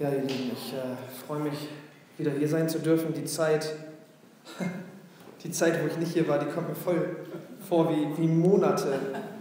Ja, ihr Lieben, ich freue mich, wieder hier sein zu dürfen. Die Zeit, wo ich nicht hier war, die kommt mir voll vor wie Monate.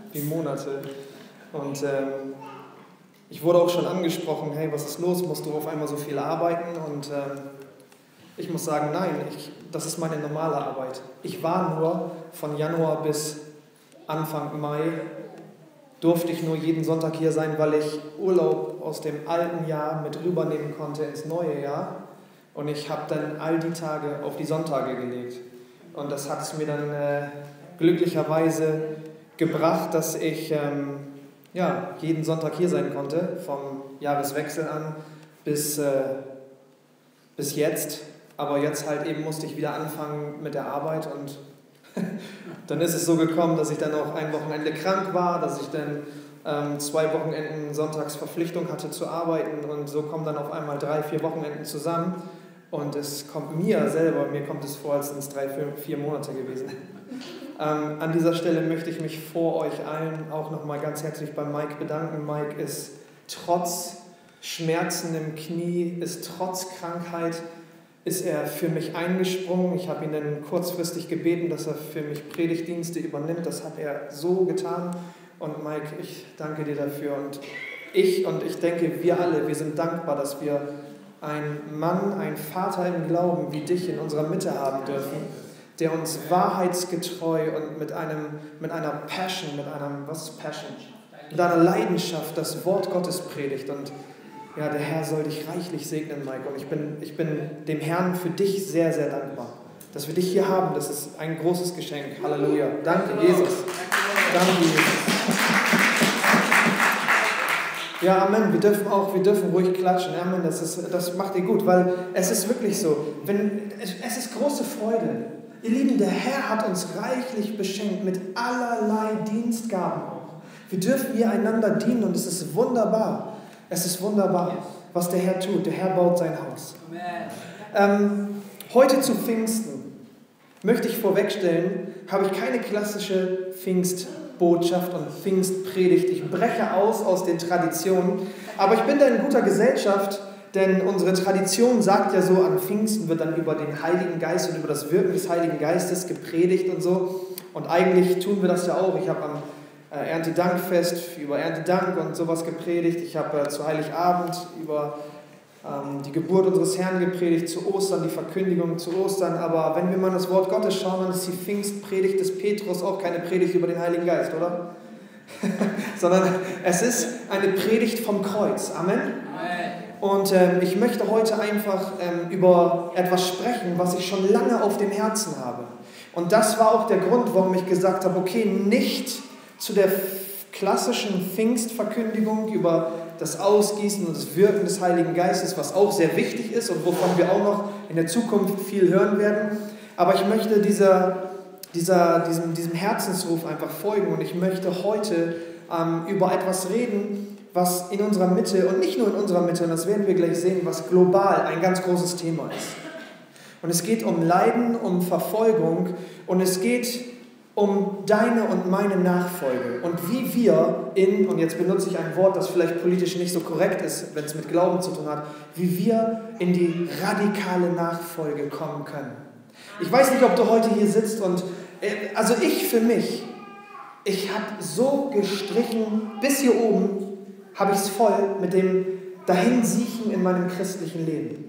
Und ich wurde auch schon angesprochen, hey, was ist los? Musst du auf einmal so viel arbeiten? Und ich muss sagen, nein, das ist meine normale Arbeit. Ich war nur von Januar bis Anfang Mai, durfte ich nur jeden Sonntag hier sein, weil ich Urlaub aus dem alten Jahr mit rübernehmen konnte ins neue Jahr. Und ich habe dann all die Tage auf die Sonntage gelegt. Und das hat es mir dann glücklicherweise gebracht, dass ich jeden Sonntag hier sein konnte, vom Jahreswechsel an bis jetzt. Aber jetzt halt eben musste ich wieder anfangen mit der Arbeit und dann ist es so gekommen, dass ich dann auch ein Wochenende krank war, dass ich dann 2 Wochenenden Sonntagsverpflichtung hatte zu arbeiten und so kommen dann auf einmal 3-4 Wochenenden zusammen und es kommt mir kommt es vor, als sind es 3-4 Monate gewesen. An dieser Stelle möchte ich mich vor euch allen auch nochmal ganz herzlich bei Mike bedanken. Mike ist trotz Schmerzen im Knie, ist trotz Krankheit, ist er für mich eingesprungen. Ich habe ihn dann kurzfristig gebeten, dass er für mich Predigtdienste übernimmt. Das hat er so getan. Und Mike, ich danke dir dafür. Und ich denke, wir alle, wir sind dankbar, dass wir einen Mann, einen Vater im Glauben wie dich in unserer Mitte haben dürfen, der uns wahrheitsgetreu und mit einer Passion, was ist Passion? Mit einer Leidenschaft das Wort Gottes predigt. Und ja, der Herr soll dich reichlich segnen, Mike. Und ich bin dem Herrn für dich sehr, sehr dankbar. Dass wir dich hier haben, das ist ein großes Geschenk. Halleluja. Danke, Jesus. Danke, Jesus. Ja, Amen. Wir dürfen ruhig klatschen. Amen. Das macht ihr gut, weil es ist wirklich so. Es ist große Freude. Ihr Lieben, der Herr hat uns reichlich beschenkt mit allerlei Dienstgaben auch. Wir dürfen hier einander dienen und es ist wunderbar. Es ist wunderbar, was der Herr tut. Der Herr baut sein Haus. Heute zu Pfingsten möchte ich vorwegstellen, habe ich keine klassische Pfingstbotschaft und Pfingstpredigt. Ich breche aus den Traditionen, aber ich bin da in guter Gesellschaft, denn unsere Tradition sagt ja so, an Pfingsten wird dann über den Heiligen Geist und über das Wirken des Heiligen Geistes gepredigt und so. Und eigentlich tun wir das ja auch. Ich habe am Erntedankfest über Erntedank und sowas gepredigt. Ich habe zu Heiligabend über die Geburt unseres Herrn gepredigt, zu Ostern, die Verkündigung zu Ostern. Aber wenn wir mal das Wort Gottes schauen, dann ist die Pfingstpredigt des Petrus auch keine Predigt über den Heiligen Geist, oder? Sondern es ist eine Predigt vom Kreuz. Amen. Und ich möchte heute einfach über etwas sprechen, was ich schon lange auf dem Herzen habe. Und das war auch der Grund, warum ich gesagt habe, okay, nicht zu der klassischen Pfingstverkündigung über das Ausgießen und das Wirken des Heiligen Geistes, was auch sehr wichtig ist und wovon wir auch noch in der Zukunft viel hören werden. Aber ich möchte diesem Herzensruf einfach folgen und ich möchte heute über etwas reden, was in unserer Mitte und nicht nur in unserer Mitte, und das werden wir gleich sehen, was global ein ganz großes Thema ist. Und es geht um Leiden, um Verfolgung und es geht um deine und meine Nachfolge und wie wir und jetzt benutze ich ein Wort, das vielleicht politisch nicht so korrekt ist, wenn es mit Glauben zu tun hat, wie wir in die radikale Nachfolge kommen können. Ich weiß nicht, ob du heute hier sitzt und, also ich für mich, ich habe so gestrichen, bis hier oben habe ich es voll mit dem Dahinsiechen in meinem christlichen Leben.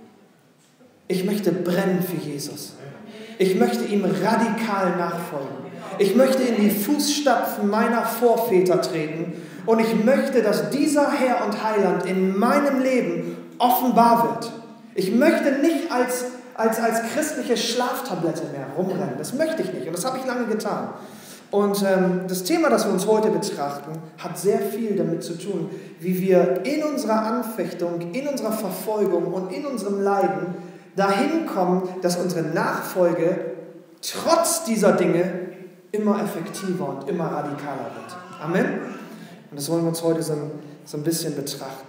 Ich möchte brennen für Jesus. Ich möchte ihm radikal nachfolgen. Ich möchte in die Fußstapfen meiner Vorväter treten und ich möchte, dass dieser Herr und Heiland in meinem Leben offenbar wird. Ich möchte nicht als christliche Schlaftablette mehr rumrennen. Das möchte ich nicht und das habe ich lange getan. Und das Thema, das wir uns heute betrachten, hat sehr viel damit zu tun, wie wir in unserer Anfechtung, in unserer Verfolgung und in unserem Leiden dahin kommen, dass unsere Nachfolge trotz dieser Dinge immer effektiver und immer radikaler wird. Amen? Und das wollen wir uns heute so ein bisschen betrachten.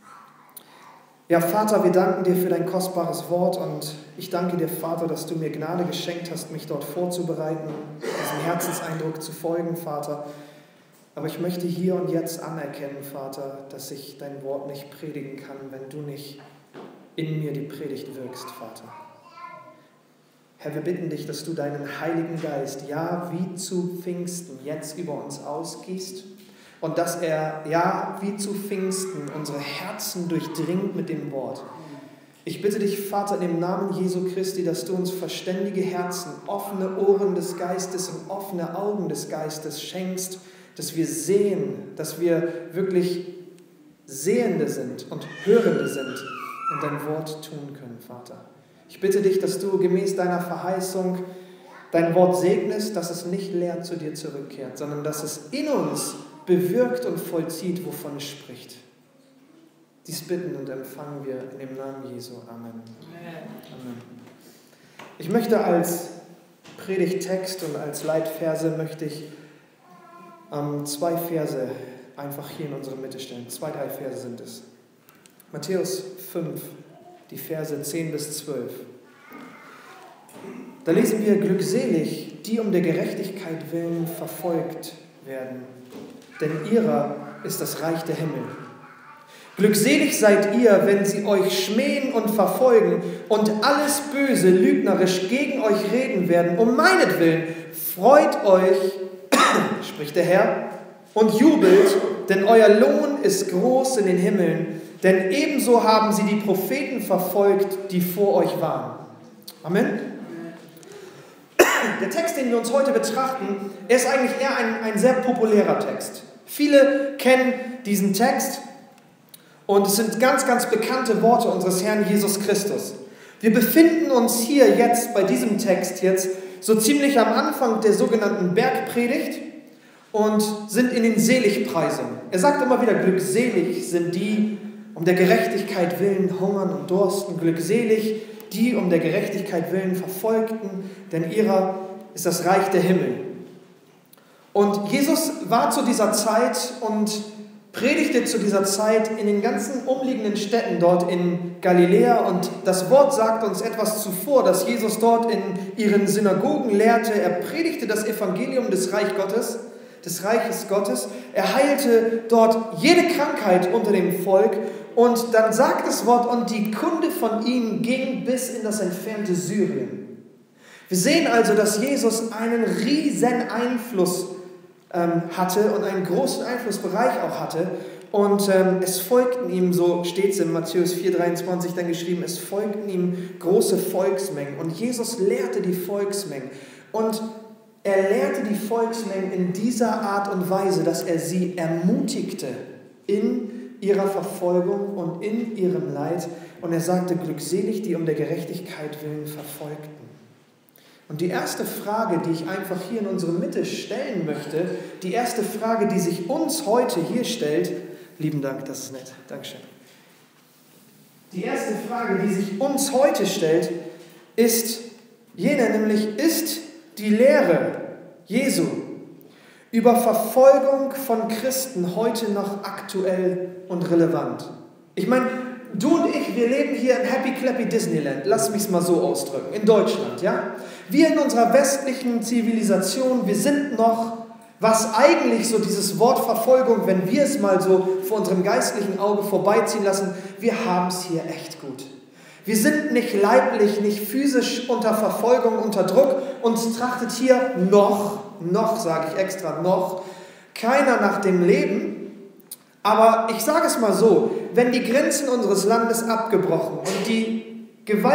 Ja, Vater, wir danken dir für dein kostbares Wort und ich danke dir, Vater, dass du mir Gnade geschenkt hast, mich dort vorzubereiten, diesem Herzenseindruck zu folgen, Vater. Aber ich möchte hier und jetzt anerkennen, Vater, dass ich dein Wort nicht predigen kann, wenn du nicht in mir die Predigt wirkst, Vater. Herr, wir bitten dich, dass du deinen Heiligen Geist, ja, wie zu Pfingsten, jetzt über uns ausgießt und dass er, ja, wie zu Pfingsten, unsere Herzen durchdringt mit dem Wort. Ich bitte dich, Vater, in dem Namen Jesu Christi, dass du uns verständige Herzen, offene Ohren des Geistes und offene Augen des Geistes schenkst, dass wir sehen, dass wir wirklich Sehende sind und Hörende sind und dein Wort tun können, Vater. Ich bitte dich, dass du gemäß deiner Verheißung dein Wort segnest, dass es nicht leer zu dir zurückkehrt, sondern dass es in uns bewirkt und vollzieht, wovon es spricht. Dies bitten und empfangen wir in dem Namen Jesu. Amen. Amen. Ich möchte als Predigttext und als Leitverse möchte ich 2 Verse einfach hier in unsere Mitte stellen. 2, 3 Verse sind es. Matthäus 5, die Verse 10 bis 12. Da lesen wir: Glückselig, die um der Gerechtigkeit willen verfolgt werden, denn ihrer ist das Reich der Himmel. Glückselig seid ihr, wenn sie euch schmähen und verfolgen und alles Böse lügnerisch gegen euch reden werden, um meinetwillen. Freut euch, spricht der Herr, und jubelt, denn euer Lohn ist groß in den Himmeln, denn ebenso haben sie die Propheten verfolgt, die vor euch waren. Amen. Der Text, den wir uns heute betrachten, ist eigentlich eher ein sehr populärer Text. Viele kennen diesen Text und es sind ganz, ganz bekannte Worte unseres Herrn Jesus Christus. Wir befinden uns hier jetzt bei diesem Text jetzt so ziemlich am Anfang der sogenannten Bergpredigt und sind in den Seligpreisungen. Er sagt immer wieder, glückselig sind die, um der Gerechtigkeit willen hungern und dursten. Glückselig die, um der Gerechtigkeit willen verfolgten, denn ihrer ist das Reich der Himmel. Und Jesus war zu dieser Zeit und predigte zu dieser Zeit in den ganzen umliegenden Städten dort in Galiläa. Und das Wort sagt uns etwas zuvor, dass Jesus dort in ihren Synagogen lehrte. Er predigte das Evangelium des Reiches Gottes. Er heilte dort jede Krankheit unter dem Volk. Und dann sagt das Wort, und die Kunde von ihm ging bis in das entfernte Syrien. Wir sehen also, dass Jesus einen riesen Einfluss hatte und einen großen Einflussbereich auch hatte. Und es folgten ihm, so steht es in Matthäus 4,23 dann geschrieben, es folgten ihm große Volksmengen. Und Jesus lehrte die Volksmengen. Und er lehrte die Volksmengen in dieser Art und Weise, dass er sie ermutigte in ihrer Verfolgung und in ihrem Leid. Und er sagte, glückselig, die um der Gerechtigkeit willen verfolgten. Und die erste Frage, die ich einfach hier in unsere Mitte stellen möchte, die erste Frage, die sich uns heute hier stellt, lieben Dank, das ist nett, Dankeschön. Die erste Frage, die sich uns heute stellt, ist jene, nämlich ist die Lehre Jesu über Verfolgung von Christen heute noch aktuell und relevant? Ich meine, du und ich, wir leben hier im Happy Clappy Disneyland, lass mich es mal so ausdrücken, in Deutschland, ja? Wir in unserer westlichen Zivilisation, wir sind noch, was eigentlich so dieses Wort Verfolgung, wenn wir es mal so vor unserem geistlichen Auge vorbeiziehen lassen, wir haben es hier echt gut. Wir sind nicht leiblich, nicht physisch unter Verfolgung, unter Druck. Uns trachtet hier noch sage ich extra, noch keiner nach dem Leben. Aber ich sage es mal so, wenn die Grenzen unseres Landes abgebrochen und die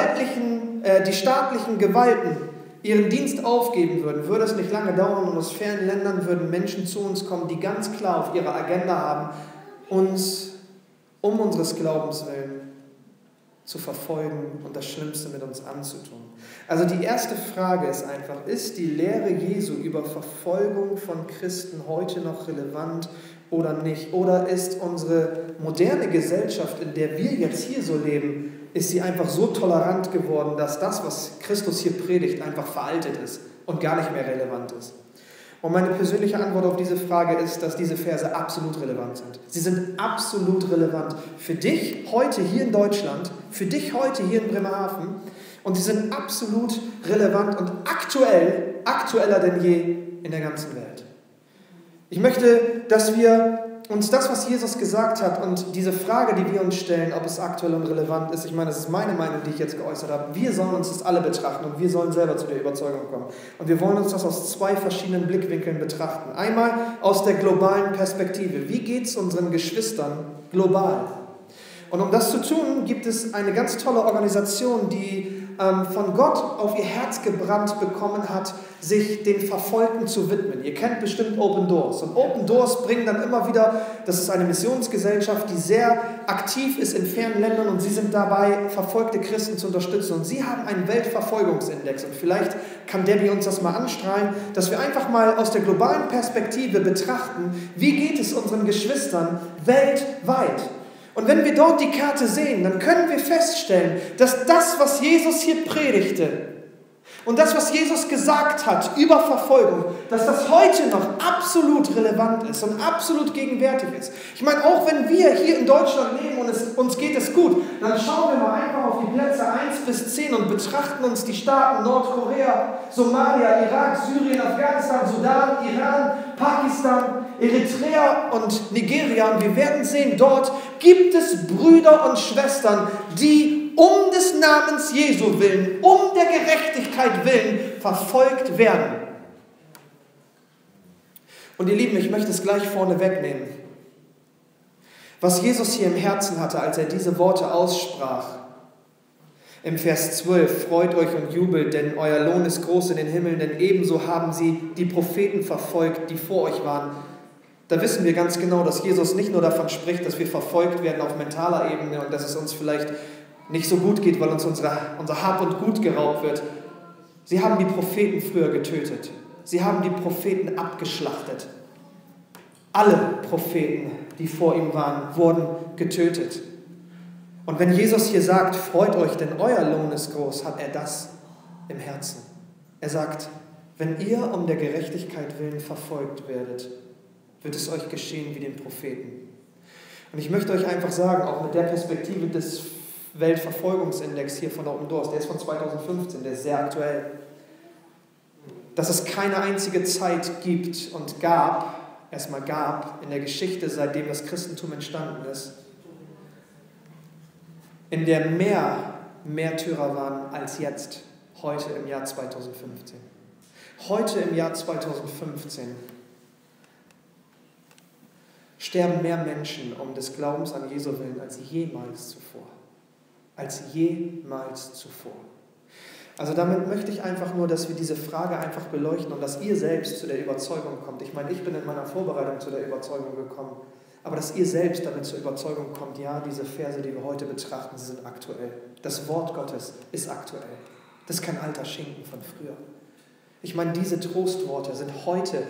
staatlichen Gewalten ihren Dienst aufgeben würden, würde es nicht lange dauern und aus fernen Ländern würden Menschen zu uns kommen, die ganz klar auf ihrer Agenda haben, uns um unseres Glaubens willen zu verfolgen und das Schlimmste mit uns anzutun. Also die erste Frage ist einfach, ist die Lehre Jesu über Verfolgung von Christen heute noch relevant oder nicht? Oder ist unsere moderne Gesellschaft, in der wir jetzt hier so leben, ist sie einfach so tolerant geworden, dass das, was Christus hier predigt, einfach veraltet ist und gar nicht mehr relevant ist? Und meine persönliche Antwort auf diese Frage ist, dass diese Verse absolut relevant sind. Sie sind absolut relevant für dich heute hier in Deutschland, für dich heute hier in Bremerhaven. Und sie sind absolut relevant und aktueller denn je in der ganzen Welt. Ich möchte, dass wir uns das, was Jesus gesagt hat und diese Frage, die wir uns stellen, ob es aktuell und relevant ist, ich meine, das ist meine Meinung, die ich jetzt geäußert habe, wir sollen uns das alle betrachten und wir sollen selber zu der Überzeugung kommen. Und wir wollen uns das aus zwei verschiedenen Blickwinkeln betrachten. Einmal aus der globalen Perspektive. Wie geht es unseren Geschwistern global? Und um das zu tun, gibt es eine ganz tolle Organisation, die von Gott auf ihr Herz gebrannt bekommen hat, sich den Verfolgten zu widmen. Ihr kennt bestimmt Open Doors. Und Open Doors bringen dann immer wieder, das ist eine Missionsgesellschaft, die sehr aktiv ist in fernen Ländern und sie sind dabei, verfolgte Christen zu unterstützen. Und sie haben einen Weltverfolgungsindex. Und vielleicht kann Debbie uns das mal anstrahlen, dass wir einfach mal aus der globalen Perspektive betrachten, wie geht es unseren Geschwistern weltweit? Und wenn wir dort die Karte sehen, dann können wir feststellen, dass das, was Jesus hier predigte und das, was Jesus gesagt hat über Verfolgung, dass das heute noch absolut relevant ist und absolut gegenwärtig ist. Ich meine, auch wenn wir hier in Deutschland leben und uns geht es gut, dann schauen wir mal einfach auf die Plätze 1 bis 10 und betrachten uns die Staaten Nordkorea, Somalia, Irak, Syrien, Afghanistan, Sudan, Iran, Pakistan, Eritrea und Nigeria. Und wir werden sehen, dort gibt es Brüder und Schwestern, die um des Namens Jesu willen, um der Gerechtigkeit willen verfolgt werden. Und ihr Lieben, ich möchte es gleich vorne wegnehmen. Was Jesus hier im Herzen hatte, als er diese Worte aussprach, im Vers 12, freut euch und jubelt, denn euer Lohn ist groß in den Himmeln, denn ebenso haben sie die Propheten verfolgt, die vor euch waren. Da wissen wir ganz genau, dass Jesus nicht nur davon spricht, dass wir verfolgt werden auf mentaler Ebene und dass es uns vielleicht nicht so gut geht, weil uns unser Hab und Gut geraubt wird. Sie haben die Propheten früher getötet. Sie haben die Propheten abgeschlachtet. Alle Propheten, die vor ihm waren, wurden getötet. Und wenn Jesus hier sagt, freut euch, denn euer Lohn ist groß, hat er das im Herzen. Er sagt, wenn ihr um der Gerechtigkeit willen verfolgt werdet, wird es euch geschehen wie den Propheten. Und ich möchte euch einfach sagen, auch mit der Perspektive des Weltverfolgungsindex hier von Open Doors, der ist von 2015, der ist sehr aktuell, dass es keine einzige Zeit gibt und gab in der Geschichte, seitdem das Christentum entstanden ist, in der mehr Märtyrer waren als jetzt, heute im Jahr 2015. Heute im Jahr 2015 sterben mehr Menschen um des Glaubens an Jesu willen als jemals zuvor. Als jemals zuvor. Also damit möchte ich einfach nur, dass wir diese Frage einfach beleuchten und dass ihr selbst zu der Überzeugung kommt. Ich meine, ich bin in meiner Vorbereitung zu der Überzeugung gekommen, aber dass ihr selbst damit zur Überzeugung kommt, ja, diese Verse, die wir heute betrachten, sie sind aktuell. Das Wort Gottes ist aktuell. Das ist kein alter Schinken von früher. Ich meine, diese Trostworte sind heute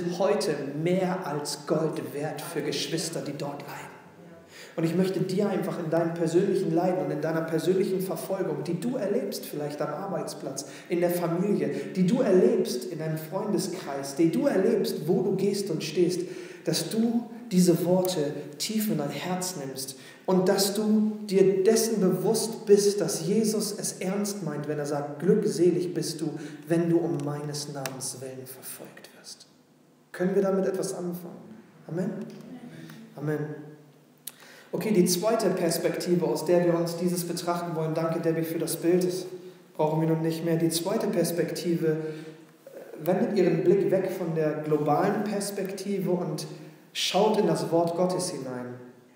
mehr als Gold wert für Geschwister, die dort leiden. Und ich möchte dir einfach in deinem persönlichen Leiden und in deiner persönlichen Verfolgung, die du erlebst vielleicht am Arbeitsplatz, in der Familie, die du erlebst in deinem Freundeskreis, die du erlebst, wo du gehst und stehst, dass du diese Worte tief in dein Herz nimmst und dass du dir dessen bewusst bist, dass Jesus es ernst meint, wenn er sagt, glückselig bist du, wenn du um meines Namens willen verfolgt wirst. Können wir damit etwas anfangen? Amen? Amen. Okay, die zweite Perspektive, aus der wir uns dieses betrachten wollen, danke Debbie für das Bild, das brauchen wir nun nicht mehr. Die zweite Perspektive wendet ihren Blick weg von der globalen Perspektive und schaut in das Wort Gottes hinein.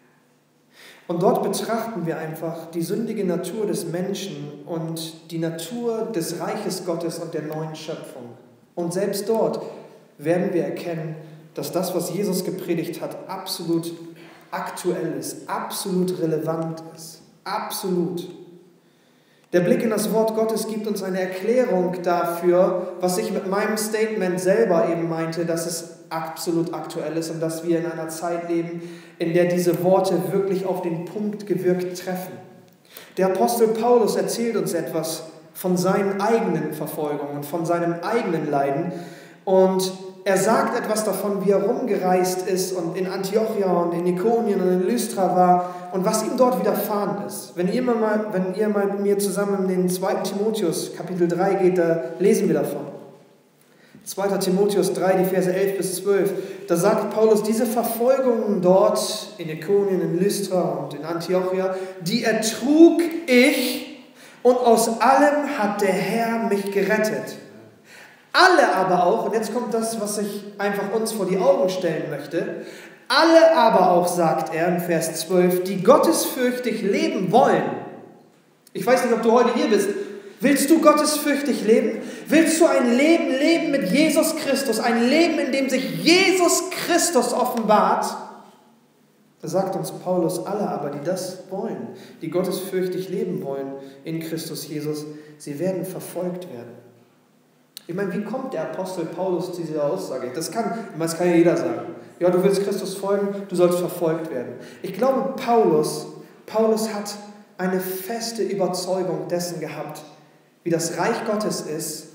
Und dort betrachten wir einfach die sündige Natur des Menschen und die Natur des Reiches Gottes und der neuen Schöpfung. Und selbst dort werden wir erkennen, dass das, was Jesus gepredigt hat, absolut aktuell ist, absolut relevant ist, absolut. Der Blick in das Wort Gottes gibt uns eine Erklärung dafür, was ich mit meinem Statement selber eben meinte, dass es absolut aktuell ist und dass wir in einer Zeit leben, in der diese Worte wirklich auf den Punkt gewirkt treffen. Der Apostel Paulus erzählt uns etwas von seinen eigenen Verfolgungen, von seinem eigenen Leiden und er sagt etwas davon, wie er rumgereist ist und in Antiochia und in Ikonien und in Lystra war und was ihm dort widerfahren ist. Wenn ihr mal mit mir zusammen in den 2. Timotheus, Kapitel 3 geht, da lesen wir davon. 2. Timotheus 3, die Verse 11 bis 12. da sagt Paulus, diese Verfolgungen dort in Ikonien, in Lystra und in Antiochia, die ertrug ich und aus allem hat der Herr mich gerettet. Alle aber auch, und jetzt kommt das, was ich einfach uns vor die Augen stellen möchte, alle aber auch, sagt er in Vers 12, die gottesfürchtig leben wollen. Ich weiß nicht, ob du heute hier bist. Willst du gottesfürchtig leben? Willst du ein Leben leben mit Jesus Christus? Ein Leben, in dem sich Jesus Christus offenbart? Da sagt uns Paulus, alle aber, die das wollen, die gottesfürchtig leben wollen in Christus Jesus, sie werden verfolgt werden. Ich meine, wie kommt der Apostel Paulus zu dieser Aussage? Das kann ja jeder sagen. Ja, du willst Christus folgen, du sollst verfolgt werden. Ich glaube, Paulus hat eine feste Überzeugung dessen gehabt, wie das Reich Gottes ist,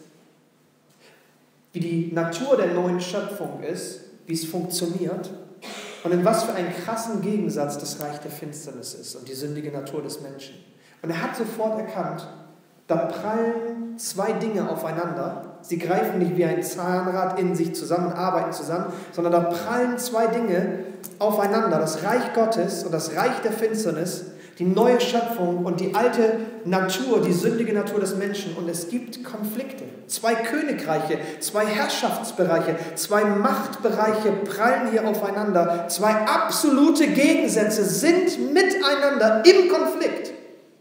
wie die Natur der neuen Schöpfung ist, wie es funktioniert und in was für einen krassen Gegensatz das Reich der Finsternis ist und die sündige Natur des Menschen. Und er hat sofort erkannt, da prallen zwei Dinge aufeinander. Sie greifen nicht wie ein Zahnrad in sich zusammen, arbeiten zusammen, sondern da prallen zwei Dinge aufeinander. Das Reich Gottes und das Reich der Finsternis, die neue Schöpfung und die alte Natur, die sündige Natur des Menschen. Und es gibt Konflikte. Zwei Königreiche, zwei Herrschaftsbereiche, zwei Machtbereiche prallen hier aufeinander. Zwei absolute Gegensätze sind miteinander im Konflikt.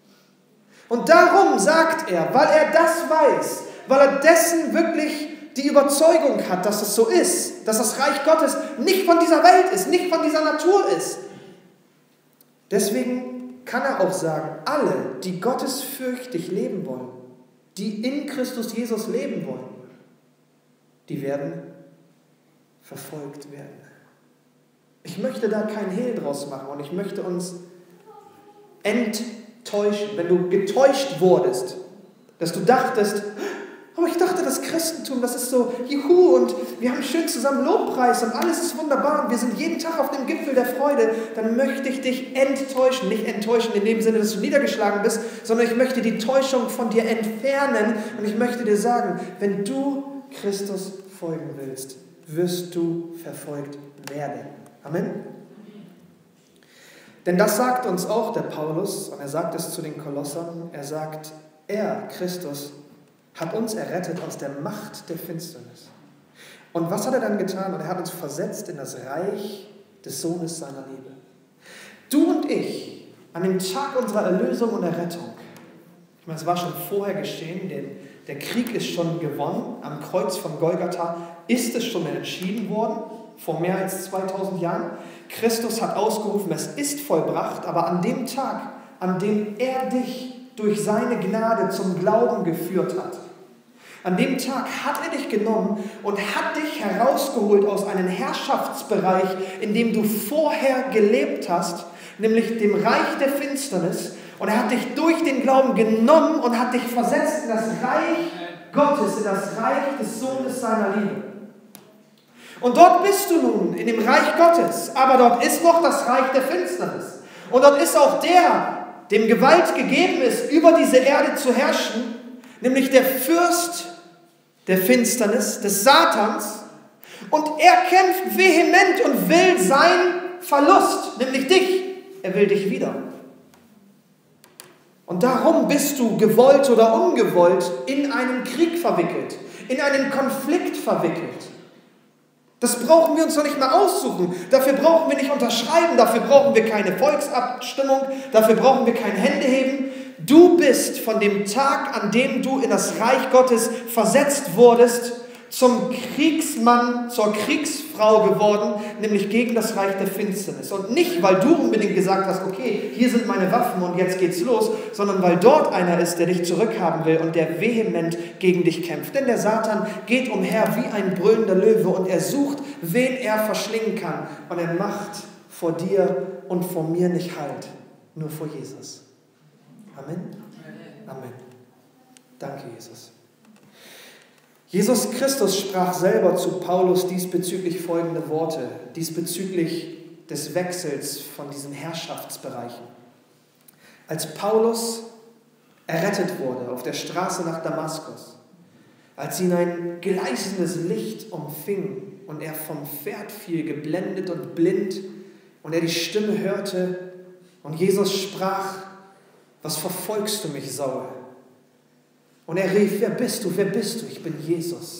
Und darum sagt er, weil er das weiß, weil er dessen wirklich die Überzeugung hat, dass es so ist, dass das Reich Gottes nicht von dieser Welt ist, nicht von dieser Natur ist. Deswegen kann er auch sagen, alle, die gottesfürchtig leben wollen, die in Christus Jesus leben wollen, die werden verfolgt werden. Ich möchte da kein Hehl draus machen und ich möchte uns enttäuschen, wenn du getäuscht wurdest, dass du dachtest, aber ich dachte, das Christentum, das ist so, juhu, und wir haben schön zusammen Lobpreis und alles ist wunderbar und wir sind jeden Tag auf dem Gipfel der Freude, dann möchte ich dich enttäuschen. Nicht enttäuschen in dem Sinne, dass du niedergeschlagen bist, sondern ich möchte die Täuschung von dir entfernen und ich möchte dir sagen, wenn du Christus folgen willst, wirst du verfolgt werden. Amen. Denn das sagt uns auch der Paulus, und er sagt es zu den Kolossern, er sagt, er, Christus, hat uns errettet aus der Macht der Finsternis. Und was hat er dann getan? Und er hat uns versetzt in das Reich des Sohnes seiner Liebe. Du und ich, an dem Tag unserer Erlösung und Errettung, ich meine, es war schon vorher geschehen, denn der Krieg ist schon gewonnen, am Kreuz von Golgatha ist es schon entschieden worden, vor mehr als 2000 Jahren. Christus hat ausgerufen, es ist vollbracht, aber an dem Tag, an dem er dich durch seine Gnade zum Glauben geführt hat, an dem Tag hat er dich genommen und hat dich herausgeholt aus einem Herrschaftsbereich, in dem du vorher gelebt hast, nämlich dem Reich der Finsternis. Und er hat dich durch den Glauben genommen und hat dich versetzt in das Reich Gottes, in das Reich des Sohnes seiner Liebe. Und dort bist du nun, in dem Reich Gottes, aber dort ist noch das Reich der Finsternis. Und dort ist auch der, dem Gewalt gegeben ist, über diese Erde zu herrschen, nämlich der Fürst der Finsternis, des Satans. Und er kämpft vehement und will seinen Verlust, nämlich dich. Er will dich wieder. Und darum bist du gewollt oder ungewollt in einen Krieg verwickelt, in einen Konflikt verwickelt. Das brauchen wir uns doch nicht mal aussuchen. Dafür brauchen wir nicht unterschreiben, dafür brauchen wir keine Volksabstimmung, dafür brauchen wir kein Händeheben. Du bist von dem Tag, an dem du in das Reich Gottes versetzt wurdest, zum Kriegsmann, zur Kriegsfrau geworden, nämlich gegen das Reich der Finsternis. Und nicht, weil du unbedingt gesagt hast, okay, hier sind meine Waffen und jetzt geht's los, sondern weil dort einer ist, der dich zurückhaben will und der vehement gegen dich kämpft. Denn der Satan geht umher wie ein brüllender Löwe und er sucht, wen er verschlingen kann. Und er macht vor dir und vor mir nicht Halt, nur vor Jesus. Amen. Amen. Danke, Jesus. Jesus Christus sprach selber zu Paulus diesbezüglich folgende Worte, diesbezüglich des Wechsels von diesen Herrschaftsbereichen. Als Paulus errettet wurde auf der Straße nach Damaskus, als ihn ein gleißendes Licht umfing und er vom Pferd fiel, geblendet und blind, und er die Stimme hörte und Jesus sprach: Was verfolgst du mich, Saul? Und er rief: Wer bist du? Wer bist du? Ich bin Jesus.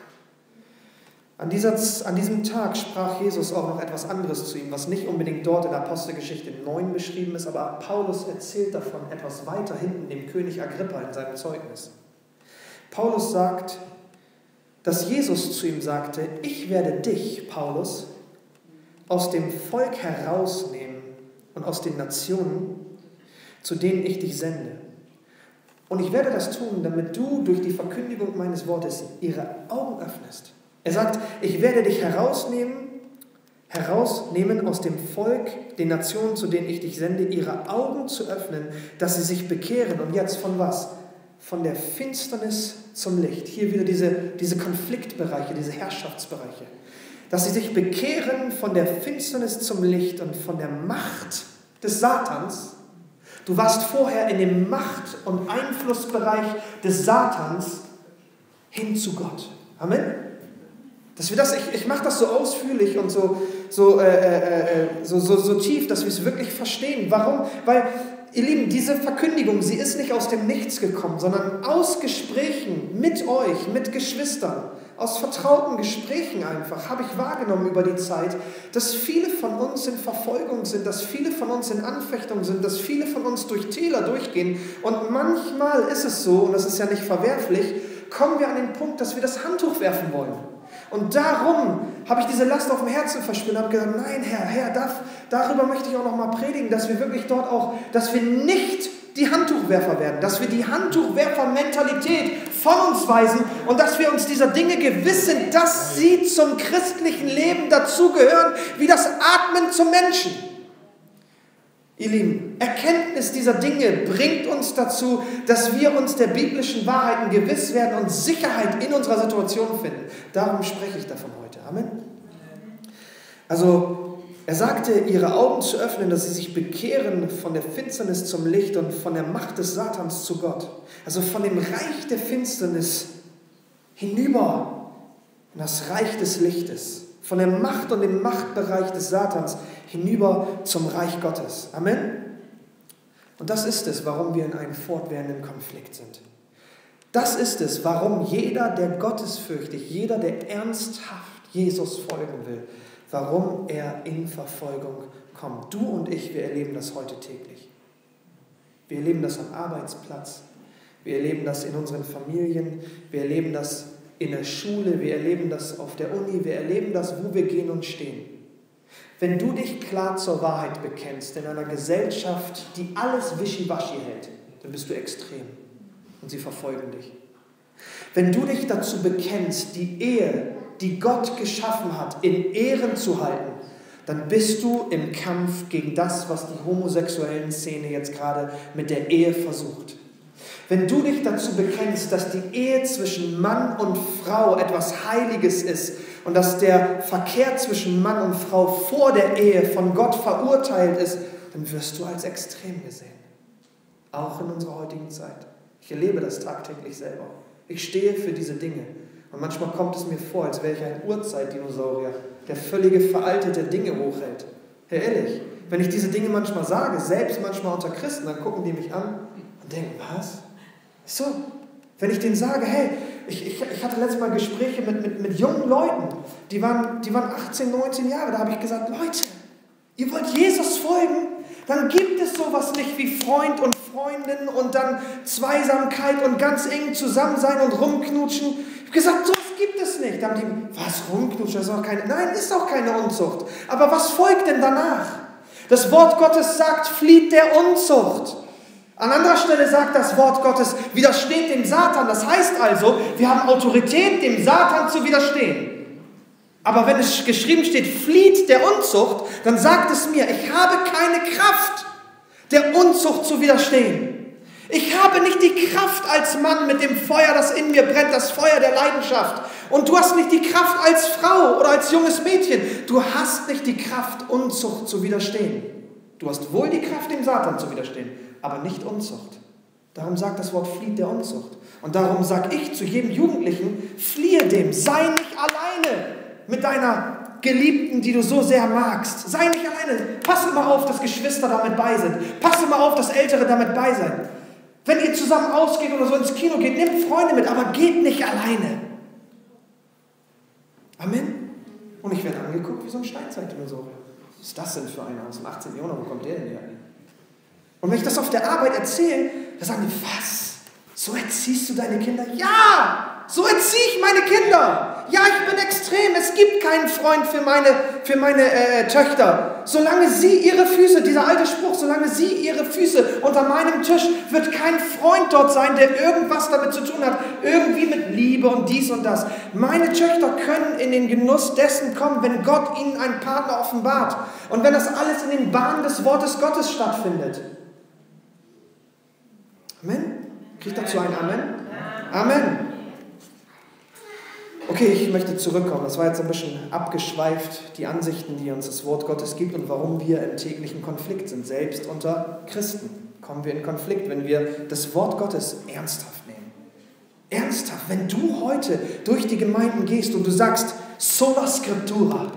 An diesem Tag sprach Jesus auch noch etwas anderes zu ihm, was nicht unbedingt dort in Apostelgeschichte 9 beschrieben ist, aber Paulus erzählt davon etwas weiter hinten dem König Agrippa in seinem Zeugnis. Paulus sagt, dass Jesus zu ihm sagte: Ich werde dich, Paulus, aus dem Volk herausnehmen und aus den Nationen, zu denen ich dich sende. Und ich werde das tun, damit du durch die Verkündigung meines Wortes ihre Augen öffnest. Er sagt, ich werde dich herausnehmen aus dem Volk, den Nationen, zu denen ich dich sende, ihre Augen zu öffnen, dass sie sich bekehren. Und jetzt von was? Von der Finsternis zum Licht. Hier wieder diese Konfliktbereiche, diese Herrschaftsbereiche. Dass sie sich bekehren von der Finsternis zum Licht und von der Macht des Satans. Du warst vorher in dem Macht- und Einflussbereich des Satans hin zu Gott. Amen. Dass wir das, ich mache das so ausführlich und so tief, dass wir es wirklich verstehen. Warum? Weil, ihr Lieben, diese Verkündigung, sie ist nicht aus dem Nichts gekommen, sondern aus Gesprächen mit euch, mit Geschwistern, aus vertrauten Gesprächen einfach, habe ich wahrgenommen über die Zeit, dass viele von uns in Verfolgung sind, dass viele von uns in Anfechtung sind, dass viele von uns durch Täler durchgehen. Und manchmal ist es so, und das ist ja nicht verwerflich, kommen wir an den Punkt, dass wir das Handtuch werfen wollen. Und darum habe ich diese Last auf dem Herzen verspürt und habe gesagt, nein, Herr, darüber möchte ich auch noch mal predigen, dass wir wirklich dort auch, dass wir nicht die Handtuchwerfer werden, dass wir die Handtuchwerfer-Mentalität von uns weisen und dass wir uns dieser Dinge gewiss sind, dass sie zum christlichen Leben dazugehören, wie das Atmen zum Menschen. Ihr Lieben, Erkenntnis dieser Dinge bringt uns dazu, dass wir uns der biblischen Wahrheiten gewiss werden und Sicherheit in unserer Situation finden. Darum spreche ich davon heute. Amen. Also, er sagte, ihre Augen zu öffnen, dass sie sich bekehren von der Finsternis zum Licht und von der Macht des Satans zu Gott. Also von dem Reich der Finsternis hinüber in das Reich des Lichtes. Von der Macht und dem Machtbereich des Satans hinüber zum Reich Gottes. Amen. Und das ist es, warum wir in einem fortwährenden Konflikt sind. Das ist es, warum jeder, der gottesfürchtig, jeder, der ernsthaft Jesus folgen will, warum er in Verfolgung kommt. Du und ich, wir erleben das heute täglich. Wir erleben das am Arbeitsplatz, wir erleben das in unseren Familien, wir erleben das in der Schule, wir erleben das auf der Uni, wir erleben das, wo wir gehen und stehen. Wenn du dich klar zur Wahrheit bekennst in einer Gesellschaft, die alles wischiwaschi hält, dann bist du extrem und sie verfolgen dich. Wenn du dich dazu bekennst, die Ehe, die Gott geschaffen hat, in Ehren zu halten, dann bist du im Kampf gegen das, was die homosexuellen Szene jetzt gerade mit der Ehe versucht. Wenn du dich dazu bekennst, dass die Ehe zwischen Mann und Frau etwas Heiliges ist und dass der Verkehr zwischen Mann und Frau vor der Ehe von Gott verurteilt ist, dann wirst du als extrem gesehen. Auch in unserer heutigen Zeit. Ich erlebe das tagtäglich selber. Ich stehe für diese Dinge. Und manchmal kommt es mir vor, als wäre ich ein Urzeitdinosaurier, der völlige veraltete Dinge hochhält. Hey, ehrlich, wenn ich diese Dinge manchmal sage, selbst manchmal unter Christen, dann gucken die mich an und denken, was? So, wenn ich denen sage, hey, ich hatte letztes Mal Gespräche mit jungen Leuten, die waren 18, 19 Jahre, da habe ich gesagt, Leute, ihr wollt Jesus folgen? Dann gibt es sowas nicht wie Freund und Freundin und dann Zweisamkeit und ganz eng zusammen sein und rumknutschen. Ich habe gesagt, sowas gibt es nicht. Da haben die, was, rumknutschen? Das ist doch keine, nein, ist auch keine Unzucht. Aber was folgt denn danach? Das Wort Gottes sagt, flieht der Unzucht. An anderer Stelle sagt das Wort Gottes, widersteht dem Satan. Das heißt also, wir haben Autorität, dem Satan zu widerstehen. Aber wenn es geschrieben steht, flieht der Unzucht, dann sagt es mir, ich habe keine Kraft, der Unzucht zu widerstehen. Ich habe nicht die Kraft als Mann mit dem Feuer, das in mir brennt, das Feuer der Leidenschaft. Und du hast nicht die Kraft als Frau oder als junges Mädchen. Du hast nicht die Kraft, Unzucht zu widerstehen. Du hast wohl die Kraft, dem Satan zu widerstehen, aber nicht Unzucht. Darum sagt das Wort, flieht der Unzucht. Und darum sage ich zu jedem Jugendlichen, fliehe dem, sei nicht alleine. mit deiner Geliebten, die du so sehr magst. Sei nicht alleine. Pass immer auf, dass Geschwister damit bei sind. Pass immer auf, dass Ältere damit bei sind. Wenn ihr zusammen ausgeht oder so ins Kino geht, nehmt Freunde mit, aber geht nicht alleine. Amen. Und ich werde angeguckt wie so ein Steinzeitdinosaurier. Was ist das denn für einer aus dem 18. Jahrhundert? Wo kommt der denn her? Und wenn ich das auf der Arbeit erzähle, dann sagen die, was? So erziehst du deine Kinder? Ja! So erziehe ich meine Kinder! Ja, ich bin extrem. Es gibt keinen Freund für meine Töchter. Solange sie ihre Füße, dieser alte Spruch, solange sie ihre Füße unter meinem Tisch, wird kein Freund dort sein, der irgendwas damit zu tun hat. Irgendwie mit Liebe und dies und das. Meine Töchter können in den Genuss dessen kommen, wenn Gott ihnen einen Partner offenbart. Und wenn das alles in den Bahnen des Wortes Gottes stattfindet. Amen? Kriegt dazu ein Amen? Amen. Okay, ich möchte zurückkommen. Das war jetzt ein bisschen abgeschweift, die Ansichten, die uns das Wort Gottes gibt und warum wir im täglichen Konflikt sind. Selbst unter Christen kommen wir in Konflikt, wenn wir das Wort Gottes ernsthaft nehmen. Ernsthaft, wenn du heute durch die Gemeinden gehst und du sagst, sola scriptura,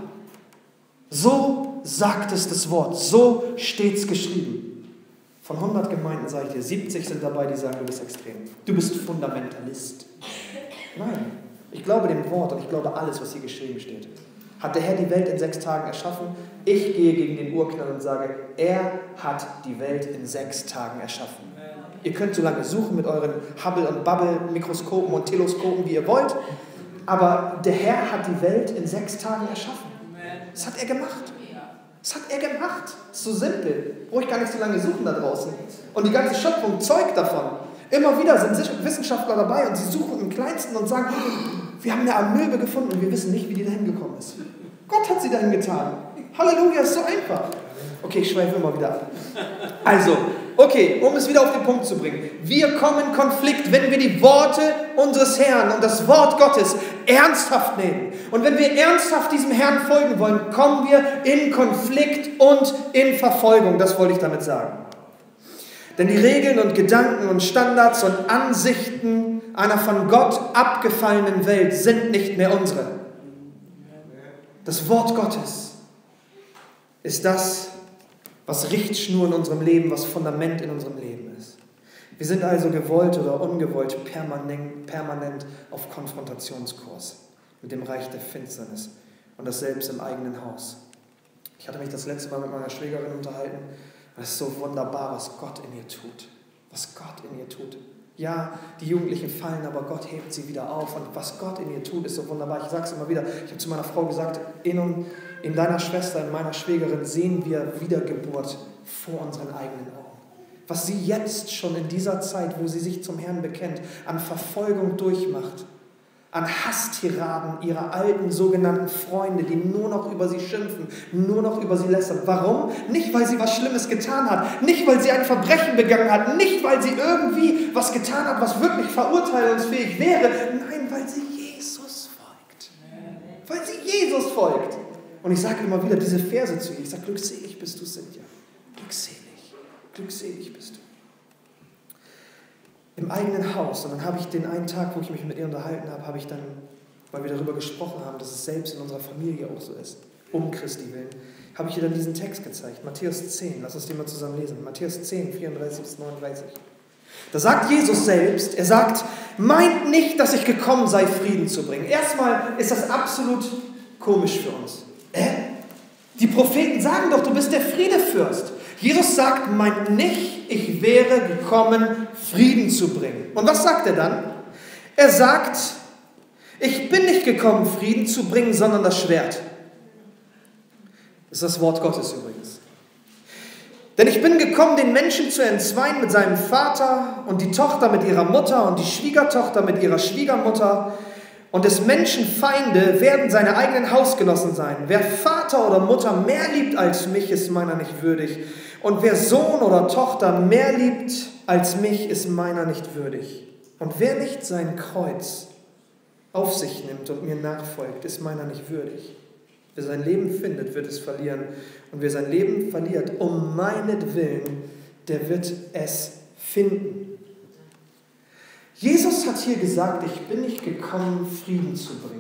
so sagt es das Wort, so steht es geschrieben. Von 100 Gemeinden sage ich dir, 70 sind dabei, die sagen, du bist extrem. Du bist Fundamentalist. Nein. Ich glaube dem Wort und ich glaube alles, was hier geschrieben steht. Hat der Herr die Welt in 6 Tagen erschaffen? Ich gehe gegen den Urknall und sage, er hat die Welt in 6 Tagen erschaffen. Ihr könnt so lange suchen mit euren Hubble- und Bubble-Mikroskopen und Teleskopen, wie ihr wollt, aber der Herr hat die Welt in 6 Tagen erschaffen. Das hat er gemacht. Das hat er gemacht. Das ist so simpel. Brauche ich gar nicht so lange suchen da draußen. Und die ganze Schöpfung zeugt davon. Immer wieder sind Wissenschaftler dabei und sie suchen im Kleinsten und sagen, wir haben eine Amöbe gefunden und wir wissen nicht, wie die dahin gekommen ist. Gott hat sie dahin getan. Halleluja, ist so einfach. Okay, ich schweife immer wieder ab. Also, okay, um es wieder auf den Punkt zu bringen. Wir kommen in Konflikt, wenn wir die Worte unseres Herrn und das Wort Gottes ernsthaft nehmen. Und wenn wir ernsthaft diesem Herrn folgen wollen, kommen wir in Konflikt und in Verfolgung. Das wollte ich damit sagen. Denn die Regeln und Gedanken und Standards und Ansichten einer von Gott abgefallenen Welt sind nicht mehr unsere. Das Wort Gottes ist das, was Richtschnur in unserem Leben, was Fundament in unserem Leben ist. Wir sind also gewollt oder ungewollt permanent auf Konfrontationskurs mit dem Reich der Finsternis und das selbst im eigenen Haus. Ich hatte mich das letzte Mal mit meiner Schwägerin unterhalten. Es ist so wunderbar, was Gott in ihr tut. Was Gott in ihr tut. Ja, die Jugendlichen fallen, aber Gott hebt sie wieder auf. Und was Gott in ihr tut, ist so wunderbar. Ich sage es immer wieder. Ich habe zu meiner Frau gesagt, in deiner Schwester, in meiner Schwägerin sehen wir Wiedergeburt vor unseren eigenen Augen. Was sie jetzt schon in dieser Zeit, wo sie sich zum Herrn bekennt, an Verfolgung durchmacht. An Hasstiraden ihrer alten sogenannten Freunde, die nur noch über sie schimpfen, nur noch über sie lästern. Warum? Nicht, weil sie was Schlimmes getan hat, nicht, weil sie ein Verbrechen begangen hat, nicht, weil sie irgendwie was getan hat, was wirklich verurteilungsfähig wäre. Nein, weil sie Jesus folgt. Weil sie Jesus folgt. Und ich sage immer wieder diese Verse zu ihr. Ich sage, glückselig bist du, Cynthia. Glückselig. Glückselig bist du. Im eigenen Haus. Und dann habe ich den einen Tag, wo ich mich mit ihr unterhalten habe, habe ich dann, weil wir darüber gesprochen haben, dass es selbst in unserer Familie auch so ist, um Christi willen, habe ich ihr dann diesen Text gezeigt. Matthäus 10, lass uns den mal zusammen lesen. Matthäus 10, 34 bis 39. Da sagt Jesus selbst, er sagt, meint nicht, dass ich gekommen sei, Frieden zu bringen. Erstmal ist das absolut komisch für uns. Die Propheten sagen doch, du bist der Friedefürst. Jesus sagt, meint nicht, ich wäre gekommen, Frieden zu bringen. Und was sagt er dann? Er sagt, ich bin nicht gekommen, Frieden zu bringen, sondern das Schwert. Das ist das Wort Gottes übrigens. Denn ich bin gekommen, den Menschen zu entzweien mit seinem Vater und die Tochter mit ihrer Mutter und die Schwiegertochter mit ihrer Schwiegermutter. Und des Menschen Feinde werden seine eigenen Hausgenossen sein. Wer Vater oder Mutter mehr liebt als mich, ist meiner nicht würdig. Und wer Sohn oder Tochter mehr liebt als mich, ist meiner nicht würdig. Und wer nicht sein Kreuz auf sich nimmt und mir nachfolgt, ist meiner nicht würdig. Wer sein Leben findet, wird es verlieren. Und wer sein Leben verliert, um meinetwillen, der wird es finden. Jesus hat hier gesagt, ich bin nicht gekommen, Frieden zu bringen.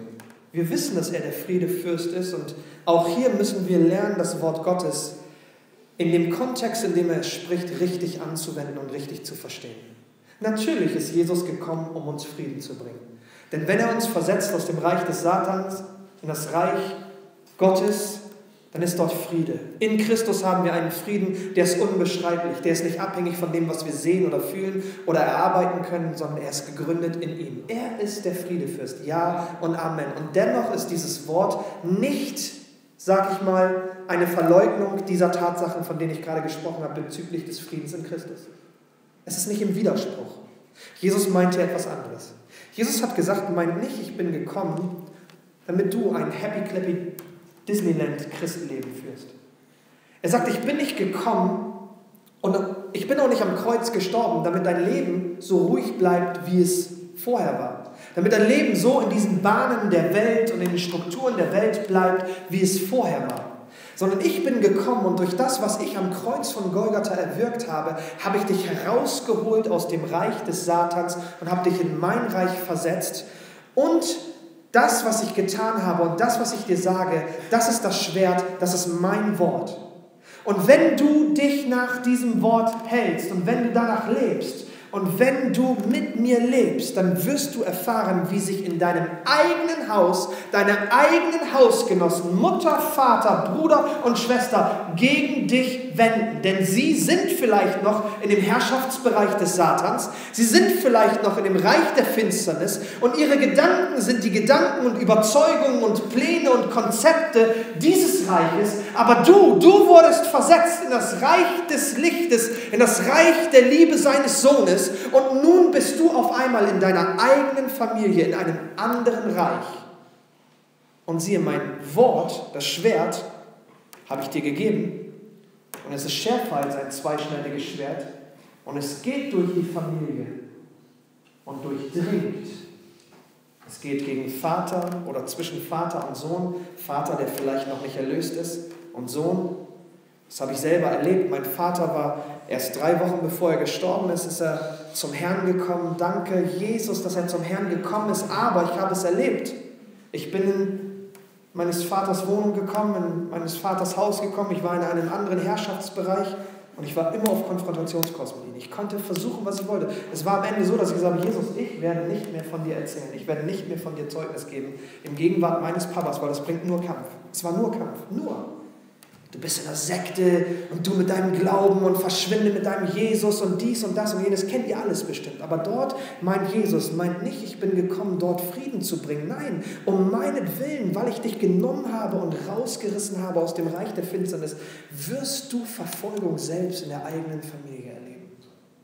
Wir wissen, dass er der Friedefürst ist und auch hier müssen wir lernen, das Wort Gottes in dem Kontext, in dem er es spricht, richtig anzuwenden und richtig zu verstehen. Natürlich ist Jesus gekommen, um uns Frieden zu bringen. Denn wenn er uns versetzt aus dem Reich des Satans in das Reich Gottes, dann ist dort Friede. In Christus haben wir einen Frieden, der ist unbeschreiblich, der ist nicht abhängig von dem, was wir sehen oder fühlen oder erarbeiten können, sondern er ist gegründet in ihm. Er ist der Friedefürst, ja und Amen. Und dennoch ist dieses Wort nicht, sag ich mal, eine Verleugnung dieser Tatsachen, von denen ich gerade gesprochen habe, bezüglich des Friedens in Christus. Es ist nicht im Widerspruch. Jesus meinte etwas anderes. Jesus hat gesagt, meint nicht, ich bin gekommen, damit du ein happy-clappy Disneyland-Christenleben führst. Er sagt, ich bin nicht gekommen und ich bin auch nicht am Kreuz gestorben, damit dein Leben so ruhig bleibt, wie es vorher war. Damit dein Leben so in diesen Bahnen der Welt und in den Strukturen der Welt bleibt, wie es vorher war. Sondern ich bin gekommen und durch das, was ich am Kreuz von Golgatha erwirkt habe, habe ich dich herausgeholt aus dem Reich des Satans und habe dich in mein Reich versetzt. Und das, was ich getan habe und das, was ich dir sage, das ist das Schwert, das ist mein Wort. Und wenn du dich nach diesem Wort hältst und wenn du danach lebst und wenn du mit mir lebst, dann wirst du erfahren, wie sich in deinem eigenen Haus, deine eigenen Hausgenossen, Mutter, Vater, Bruder und Schwester gegen dich wenden. Denn sie sind vielleicht noch in dem Herrschaftsbereich des Satans, sie sind vielleicht noch in dem Reich der Finsternis und ihre Gedanken sind die Gedanken und Überzeugungen und Pläne und Konzepte dieses Reiches. Aber du wurdest versetzt in das Reich des Lichtes, in das Reich der Liebe seines Sohnes. Und nun bist du auf einmal in deiner eigenen Familie, in einem anderen Reich. Und siehe, mein Wort, das Schwert, habe ich dir gegeben. Und es ist schärfer als ein zweischneidiges Schwert. Und es geht durch die Familie und durchdringt. Es geht gegen Vater oder zwischen Vater und Sohn. Vater, der vielleicht noch nicht erlöst ist, und Sohn. Das habe ich selber erlebt. Mein Vater war erst 3 Wochen bevor er gestorben ist er zum Herrn gekommen. Danke, Jesus, dass er zum Herrn gekommen ist. Aber ich habe es erlebt. Ich bin in meines Vaters Wohnung gekommen, in meines Vaters Haus gekommen. Ich war in einem anderen Herrschaftsbereich und ich war immer auf Konfrontationskurs mit ihm. Ich konnte versuchen, was ich wollte. Es war am Ende so, dass ich gesagt habe, Jesus, ich werde nicht mehr von dir erzählen. Ich werde nicht mehr von dir Zeugnis geben in Gegenwart meines Papas, weil das bringt nur Kampf. Es war nur Kampf, nur. Du bist in der Sekte und du mit deinem Glauben und verschwinde mit deinem Jesus und dies und das und jenes. Kennt ihr alles bestimmt. Aber dort meint Jesus, meint nicht, ich bin gekommen, dort Frieden zu bringen. Nein, um meinetwillen, weil ich dich genommen habe und rausgerissen habe aus dem Reich der Finsternis, wirst du Verfolgung selbst in der eigenen Familie erleben.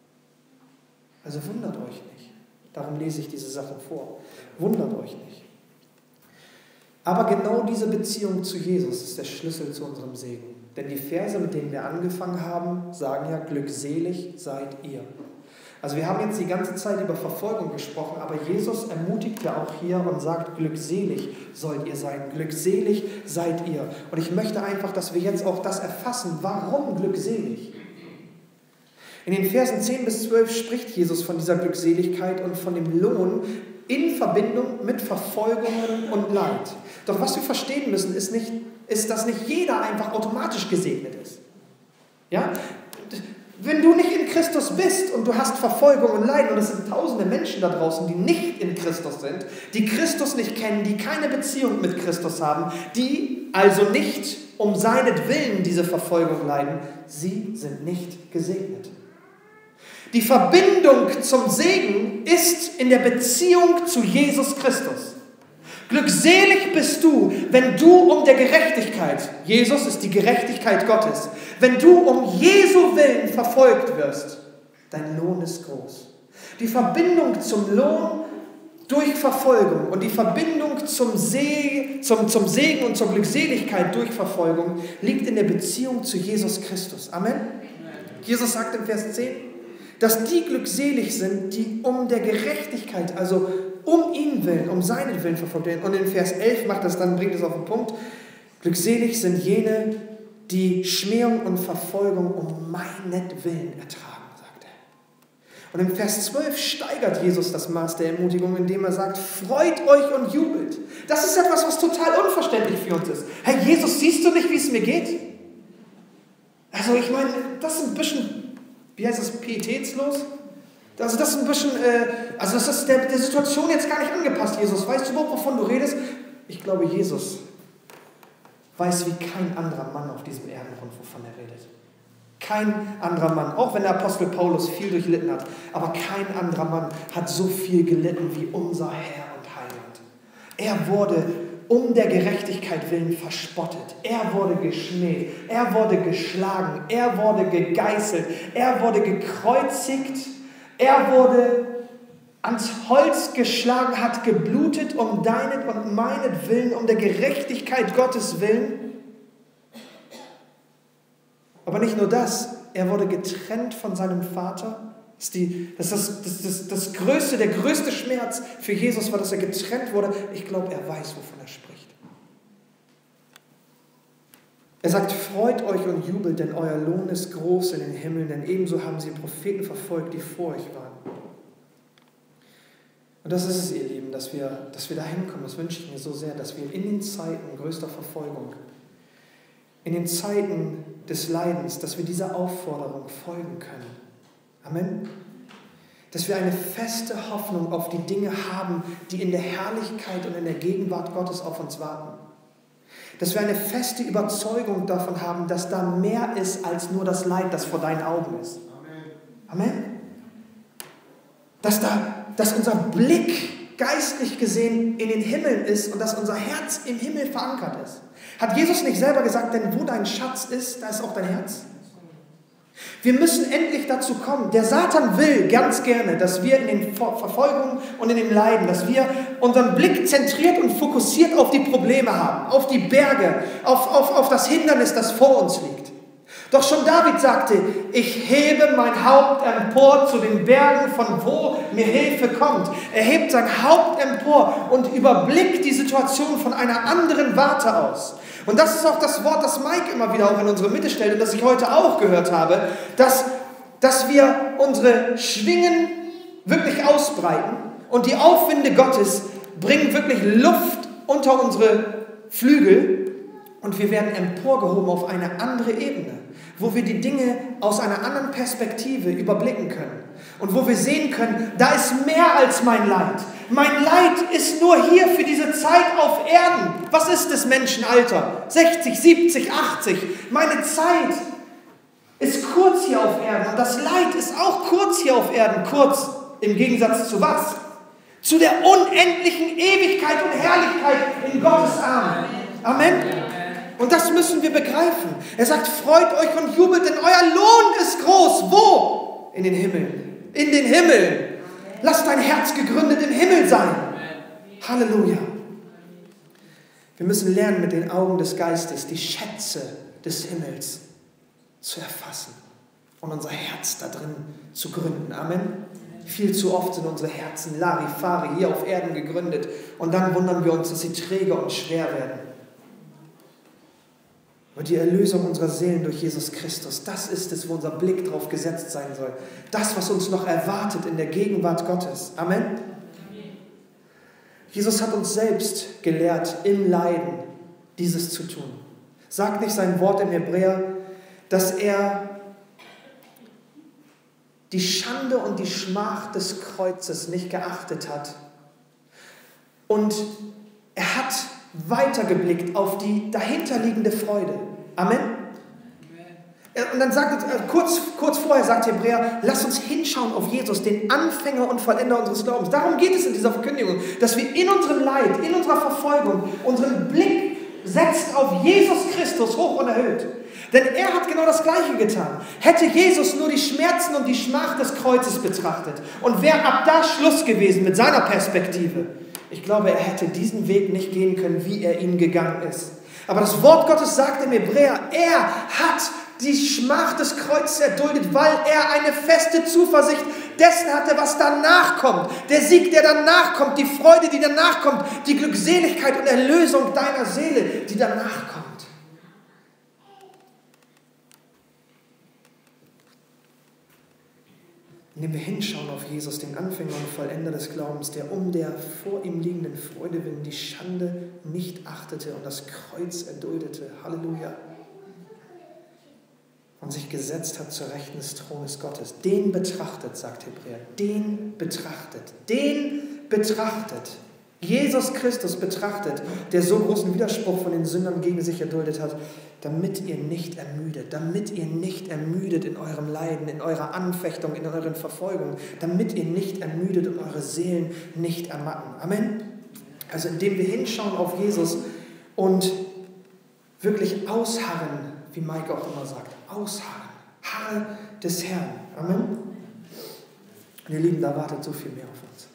Also wundert euch nicht. Darum lese ich diese Sachen vor. Wundert euch nicht. Aber genau diese Beziehung zu Jesus ist der Schlüssel zu unserem Segen. Denn die Verse, mit denen wir angefangen haben, sagen ja, glückselig seid ihr. Also wir haben jetzt die ganze Zeit über Verfolgung gesprochen, aber Jesus ermutigt ja auch hier und sagt, glückselig sollt ihr sein, glückselig seid ihr. Und ich möchte einfach, dass wir jetzt auch das erfassen, warum glückselig? In den Versen 10 bis 12 spricht Jesus von dieser Glückseligkeit und von dem Lohn in Verbindung mit Verfolgungen und Leid. Doch was wir verstehen müssen, ist, dass nicht jeder einfach automatisch gesegnet ist. Ja? Wenn du nicht in Christus bist und du hast Verfolgung und Leiden, und es sind tausende Menschen da draußen, die nicht in Christus sind, die Christus nicht kennen, die keine Beziehung mit Christus haben, die also nicht um seinetwillen diese Verfolgung leiden, sie sind nicht gesegnet. Die Verbindung zum Segen ist in der Beziehung zu Jesus Christus. Glückselig bist du, wenn du um der Gerechtigkeit, Jesus ist die Gerechtigkeit Gottes, wenn du um Jesu Willen verfolgt wirst, dein Lohn ist groß. Die Verbindung zum Lohn durch Verfolgung und die Verbindung zum Segen und zur Glückseligkeit durch Verfolgung liegt in der Beziehung zu Jesus Christus. Amen. Jesus sagt im Vers 10, dass die glückselig sind, die um der Gerechtigkeit, also um ihn willen, um seinen Willen verfolgt werden. Und in Vers 11 bringt es auf den Punkt, glückselig sind jene, die Schmähung und Verfolgung um meinetwillen ertragen, sagt er. Und im Vers 12 steigert Jesus das Maß der Ermutigung, indem er sagt, freut euch und jubelt, Das ist etwas, was total unverständlich für uns ist. Herr Jesus, siehst du nicht, wie es mir geht? Also ich meine, das ist ein bisschen, wie heißt das, pietätslos? Also das ist ein bisschen, das ist der Situation jetzt gar nicht angepasst, Jesus. Weißt du überhaupt, wovon du redest? Ich glaube, Jesus weiß wie kein anderer Mann auf diesem Erdengrund, wovon er redet. Kein anderer Mann, auch wenn der Apostel Paulus viel durchlitten hat, aber kein anderer Mann hat so viel gelitten wie unser Herr und Heiland. Er wurde um der Gerechtigkeit willen verspottet. Er wurde geschmäht. Er wurde geschlagen. Er wurde gegeißelt. Er wurde gekreuzigt. Er wurde ans Holz geschlagen, hat geblutet um deinen und meinetwillen, um der Gerechtigkeit Gottes willen. Aber nicht nur das, er wurde getrennt von seinem Vater. Das Größte, der größte Schmerz für Jesus war, dass er getrennt wurde. Ich glaube, er weiß, wovon er spricht. Er sagt, freut euch und jubelt, denn euer Lohn ist groß in den Himmeln, denn ebenso haben sie Propheten verfolgt, die vor euch waren. Und das ist es, ihr Lieben, dass wir da hinkommen. Das wünsche ich mir so sehr, dass wir in den Zeiten größter Verfolgung, in den Zeiten des Leidens, dass wir dieser Aufforderung folgen können. Amen. Dass wir eine feste Hoffnung auf die Dinge haben, die in der Herrlichkeit und in der Gegenwart Gottes auf uns warten. Dass wir eine feste Überzeugung davon haben, dass da mehr ist als nur das Leid, das vor deinen Augen ist. Amen. Dass unser Blick geistlich gesehen in den Himmel ist und dass unser Herz im Himmel verankert ist. Hat Jesus nicht selber gesagt, denn wo dein Schatz ist, da ist auch dein Herz? Wir müssen endlich dazu kommen. Der Satan will ganz gerne, dass wir in den Verfolgungen und in dem Leiden, dass wir unseren Blick zentriert und fokussiert auf die Probleme haben, auf die Berge, auf das Hindernis, das vor uns liegt. Doch schon David sagte, ich hebe mein Haupt empor zu den Bergen, von wo mir Hilfe kommt. Er hebt sein Haupt empor und überblickt die Situation von einer anderen Warte aus. Und das ist auch das Wort, das Mike immer wieder auch in unsere Mitte stellt und das ich heute auch gehört habe, dass wir unsere Schwingen wirklich ausbreiten und die Aufwinde Gottes bringen wirklich Luft unter unsere Flügel und wir werden emporgehoben auf eine andere Ebene, wo wir die Dinge aus einer anderen Perspektive überblicken können und wo wir sehen können, da ist mehr als mein Leid. Mein Leid ist nur hier für diese Zeit auf Erden. Was ist das Menschenalter? 60, 70, 80. Meine Zeit ist kurz hier auf Erden und das Leid ist auch kurz hier auf Erden. Kurz im Gegensatz zu was? Zu der unendlichen Ewigkeit und Herrlichkeit in Gottes Armen. Amen. Und das müssen wir begreifen. Er sagt, freut euch und jubelt, denn euer Lohn ist groß. Wo? In den Himmeln. In den Himmeln. Lass dein Herz gegründet im Himmel sein. Halleluja. Wir müssen lernen, mit den Augen des Geistes die Schätze des Himmels zu erfassen und unser Herz da drin zu gründen. Amen. Viel zu oft sind unsere Herzen Larifari hier auf Erden gegründet und dann wundern wir uns, dass sie träge und schwer werden. Und die Erlösung unserer Seelen durch Jesus Christus, das ist es, wo unser Blick drauf gesetzt sein soll. Das, was uns noch erwartet in der Gegenwart Gottes. Amen. Jesus hat uns selbst gelehrt, im Leiden dieses zu tun. Sagt nicht sein Wort im Hebräer, dass er die Schande und die Schmach des Kreuzes nicht geachtet hat. Und er hat weitergeblickt auf die dahinterliegende Freude. Amen. Und dann sagt kurz vorher sagt Hebräer, lass uns hinschauen auf Jesus, den Anfänger und Vollender unseres Glaubens. Darum geht es in dieser Verkündigung, dass wir in unserem Leid, in unserer Verfolgung unseren Blick setzen auf Jesus Christus hoch und erhöht. Denn er hat genau das Gleiche getan. Hätte Jesus nur die Schmerzen und die Schmach des Kreuzes betrachtet und wäre ab da Schluss gewesen mit seiner Perspektive, ich glaube, er hätte diesen Weg nicht gehen können, wie er ihn gegangen ist. Aber das Wort Gottes sagt im Hebräer, er hat die Schmach des Kreuzes erduldet, weil er eine feste Zuversicht dessen hatte, was danach kommt. Der Sieg, der danach kommt, die Freude, die danach kommt, die Glückseligkeit und Erlösung deiner Seele, die danach kommt. indem wir hinschauen auf Jesus, den Anfänger und Vollender des Glaubens, der um der vor ihm liegenden Freude willen die Schande nicht achtete und das Kreuz erduldete. Halleluja. Und sich gesetzt hat zur Rechten des Thrones Gottes. Den betrachtet, sagt Hebräer, den betrachtet. Jesus Christus betrachtet, der so großen Widerspruch von den Sündern gegen sich erduldet hat, damit ihr nicht ermüdet in eurem Leiden, in eurer Anfechtung, in euren Verfolgungen, damit ihr nicht ermüdet und eure Seelen nicht ermatten. Amen. Also indem wir hinschauen auf Jesus und wirklich ausharren, wie Maike auch immer sagt, ausharren, Harre des Herrn. Amen. Und ihr Lieben, da wartet so viel mehr auf uns.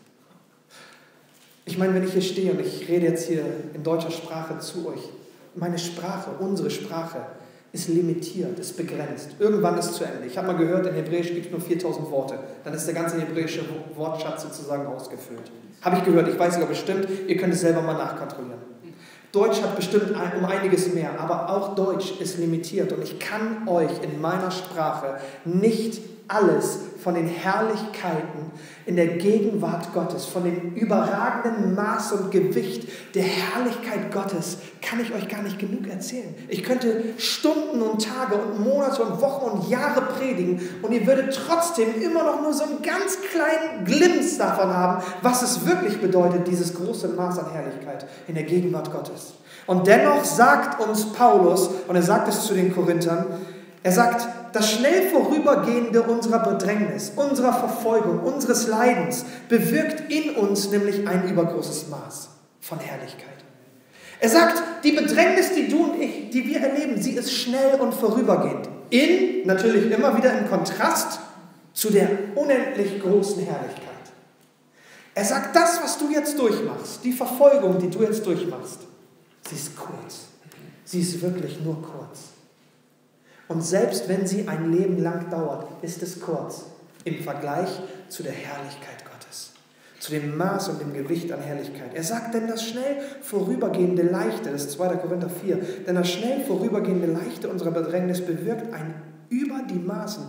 Ich meine, wenn ich hier stehe und ich rede jetzt hier in deutscher Sprache zu euch, meine Sprache, unsere Sprache ist limitiert, ist begrenzt. Irgendwann ist es zu Ende. Ich habe mal gehört, in Hebräisch gibt es nur 4000 Worte. Dann ist der ganze hebräische Wortschatz sozusagen ausgefüllt. Habe ich gehört, ich weiß nicht, ob es stimmt. Ihr könnt es selber mal nachkontrollieren. Deutsch hat bestimmt um einiges mehr, aber auch Deutsch ist limitiert. Und ich kann euch in meiner Sprache nicht alles von den Herrlichkeiten in der Gegenwart Gottes, von dem überragenden Maß und Gewicht der Herrlichkeit Gottes, kann ich euch gar nicht genug erzählen. Ich könnte Stunden und Tage und Monate und Wochen und Jahre predigen und ihr würdet trotzdem immer noch nur so einen ganz kleinen Glimpse davon haben, was es wirklich bedeutet, dieses große Maß an Herrlichkeit in der Gegenwart Gottes. Und dennoch sagt uns Paulus, und er sagt es zu den Korinthern, er sagt, das schnell Vorübergehende unserer Bedrängnis, unserer Verfolgung, unseres Leidens bewirkt in uns nämlich ein übergroßes Maß von Herrlichkeit. Er sagt, die Bedrängnis, die du und ich, die wir erleben, sie ist schnell und vorübergehend. Natürlich immer wieder im Kontrast zu der unendlich großen Herrlichkeit. Er sagt, das, was du jetzt durchmachst, die Verfolgung, die du jetzt durchmachst, sie ist kurz. Sie ist wirklich nur kurz. Und selbst wenn sie ein Leben lang dauert, ist es kurz im Vergleich zu der Herrlichkeit Gottes, zu dem Maß und dem Gewicht an Herrlichkeit. Er sagt, denn das schnell vorübergehende Leichte, das ist 2. Korinther 4, denn das schnell vorübergehende Leichte unserer Bedrängnis bewirkt ein über die Maßen.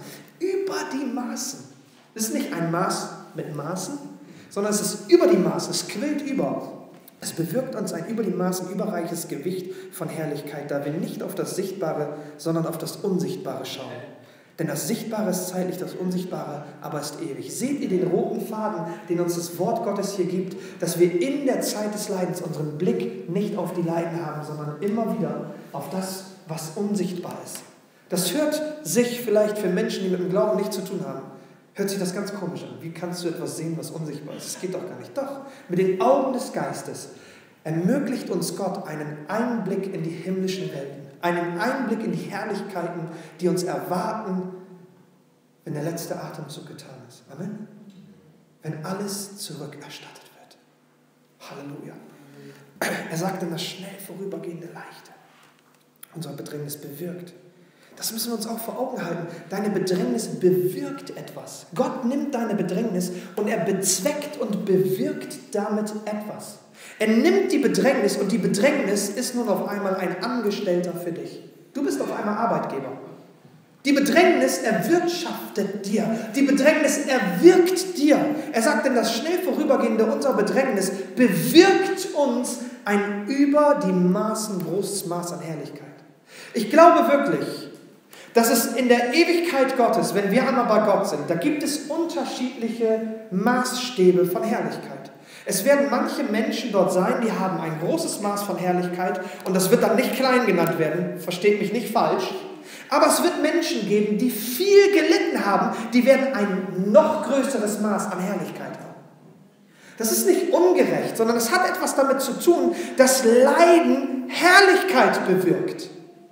Es ist nicht ein Maß mit Maßen, sondern es ist über die Maßen, es quillt über. Es bewirkt uns ein über die Maßen überreiches Gewicht von Herrlichkeit, da wir nicht auf das Sichtbare, sondern auf das Unsichtbare schauen. Denn das Sichtbare ist zeitlich, das Unsichtbare aber ist ewig. Seht ihr den roten Faden, den uns das Wort Gottes hier gibt, dass wir in der Zeit des Leidens unseren Blick nicht auf die Leiden haben, sondern immer wieder auf das, was unsichtbar ist. Das hört sich vielleicht für Menschen, die mit dem Glauben nichts zu tun haben, hört sich das ganz komisch an. Wie kannst du etwas sehen, was unsichtbar ist? Das geht doch gar nicht. Doch, mit den Augen des Geistes ermöglicht uns Gott einen Einblick in die himmlischen Welten, einen Einblick in die Herrlichkeiten, die uns erwarten, wenn der letzte Atemzug getan ist. Amen. Wenn alles zurückerstattet wird. Halleluja. Er sagt dann, das schnell vorübergehende Leichte unserer Bedrängnis bewirkt. Das müssen wir uns auch vor Augen halten. Deine Bedrängnis bewirkt etwas. Gott nimmt deine Bedrängnis und er bezweckt und bewirkt damit etwas. Er nimmt die Bedrängnis und die Bedrängnis ist nun auf einmal ein Angestellter für dich. Du bist auf einmal Arbeitgeber. Die Bedrängnis erwirtschaftet dir. Die Bedrängnis erwirkt dir. Er sagt denn, das schnell Vorübergehende unserer Bedrängnis bewirkt uns ein über die Maßen großes Maß an Herrlichkeit. Ich glaube wirklich, dass es in der Ewigkeit Gottes, wenn wir einmal bei Gott sind, da gibt es unterschiedliche Maßstäbe von Herrlichkeit. Es werden manche Menschen dort sein, die haben ein großes Maß von Herrlichkeit und das wird dann nicht klein genannt werden, versteht mich nicht falsch, aber es wird Menschen geben, die viel gelitten haben, die werden ein noch größeres Maß an Herrlichkeit haben. Das ist nicht ungerecht, sondern es hat etwas damit zu tun, dass Leiden Herrlichkeit bewirkt.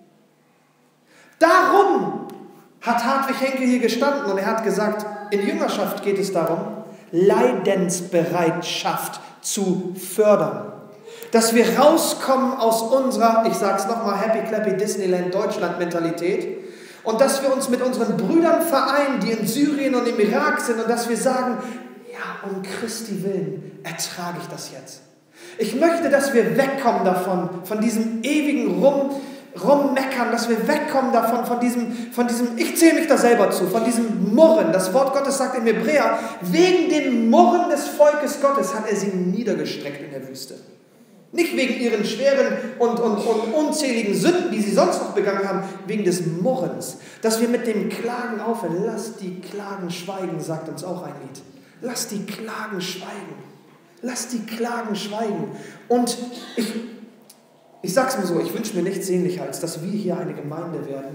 Darum hat Hartwig Henkel hier gestanden und er hat gesagt, in Jüngerschaft geht es darum, Leidensbereitschaft zu fördern. Dass wir rauskommen aus unserer, ich sage es nochmal, Happy Clappy Disneyland Deutschland Mentalität und dass wir uns mit unseren Brüdern vereinen, die in Syrien und im Irak sind und dass wir sagen, ja, um Christi willen ertrage ich das jetzt. Ich möchte, dass wir wegkommen davon, von diesem ewigen rummeckern, dass wir wegkommen davon, von diesem, ich zähle mich da selber zu, von diesem Murren. Das Wort Gottes sagt im Hebräer, wegen dem Murren des Volkes Gottes hat er sie niedergestreckt in der Wüste. Nicht wegen ihren schweren und unzähligen Sünden, die sie sonst noch begangen haben, wegen des Murrens. Dass wir mit dem Klagen aufhören. Lass die Klagen schweigen, sagt uns auch ein Lied. Lass die Klagen schweigen. Lass die Klagen schweigen. Und ich sag's mir so, ich wünsche mir nichts sehnlicher, als dass wir hier eine Gemeinde werden,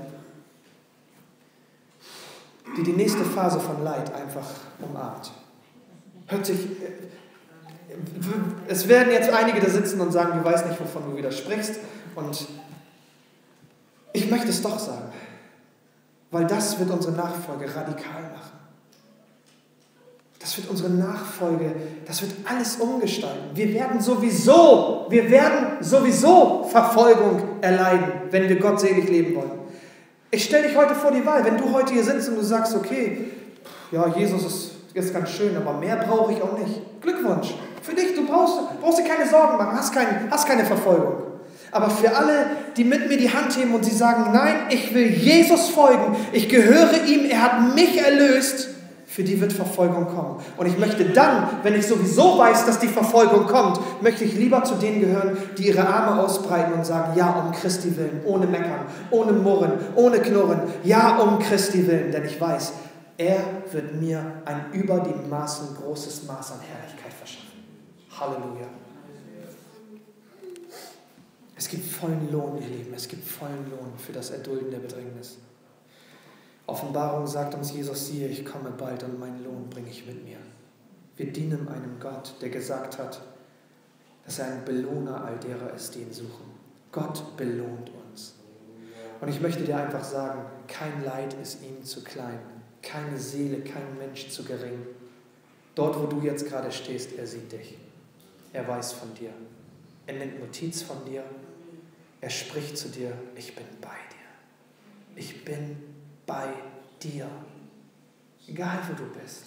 die nächste Phase von Leid einfach umarmt. Es werden jetzt einige da sitzen und sagen, du weißt nicht, wovon du widersprichst. Und ich möchte es doch sagen, weil das wird unsere Nachfolge radikal machen. Das wird unsere Nachfolge, das wird alles umgestalten. Wir werden sowieso Verfolgung erleiden, wenn wir gottselig leben wollen. Ich stelle dich heute vor die Wahl, wenn du heute hier sitzt und du sagst, okay, ja, Jesus ist ganz schön, aber mehr brauche ich auch nicht. Glückwunsch. Für dich, du brauchst dir keine Sorgen machen, hast keine Verfolgung. Aber für alle, die mit mir die Hand heben und sie sagen, nein, ich will Jesus folgen, ich gehöre ihm, er hat mich erlöst, für die wird Verfolgung kommen. Und ich möchte dann, wenn ich sowieso weiß, dass die Verfolgung kommt, möchte ich lieber zu denen gehören, die ihre Arme ausbreiten und sagen, ja, um Christi willen, ohne Meckern, ohne Murren, ohne Knurren, ja, um Christi willen, denn ich weiß, er wird mir ein über die Maßen großes Maß an Herrlichkeit verschaffen. Halleluja. Es gibt vollen Lohn, ihr Lieben, es gibt vollen Lohn für das Erdulden der Bedrängnis. Offenbarung sagt uns Jesus, siehe, ich komme bald und meinen Lohn bringe ich mit mir. Wir dienen einem Gott, der gesagt hat, dass er ein Belohner all derer ist, die ihn suchen. Gott belohnt uns. Und ich möchte dir einfach sagen, kein Leid ist ihm zu klein, keine Seele, kein Mensch zu gering. Dort, wo du jetzt gerade stehst, er sieht dich. Er weiß von dir. Er nimmt Notiz von dir. Er spricht zu dir, ich bin bei dir. Ich bin bei dir. Egal, wo du bist.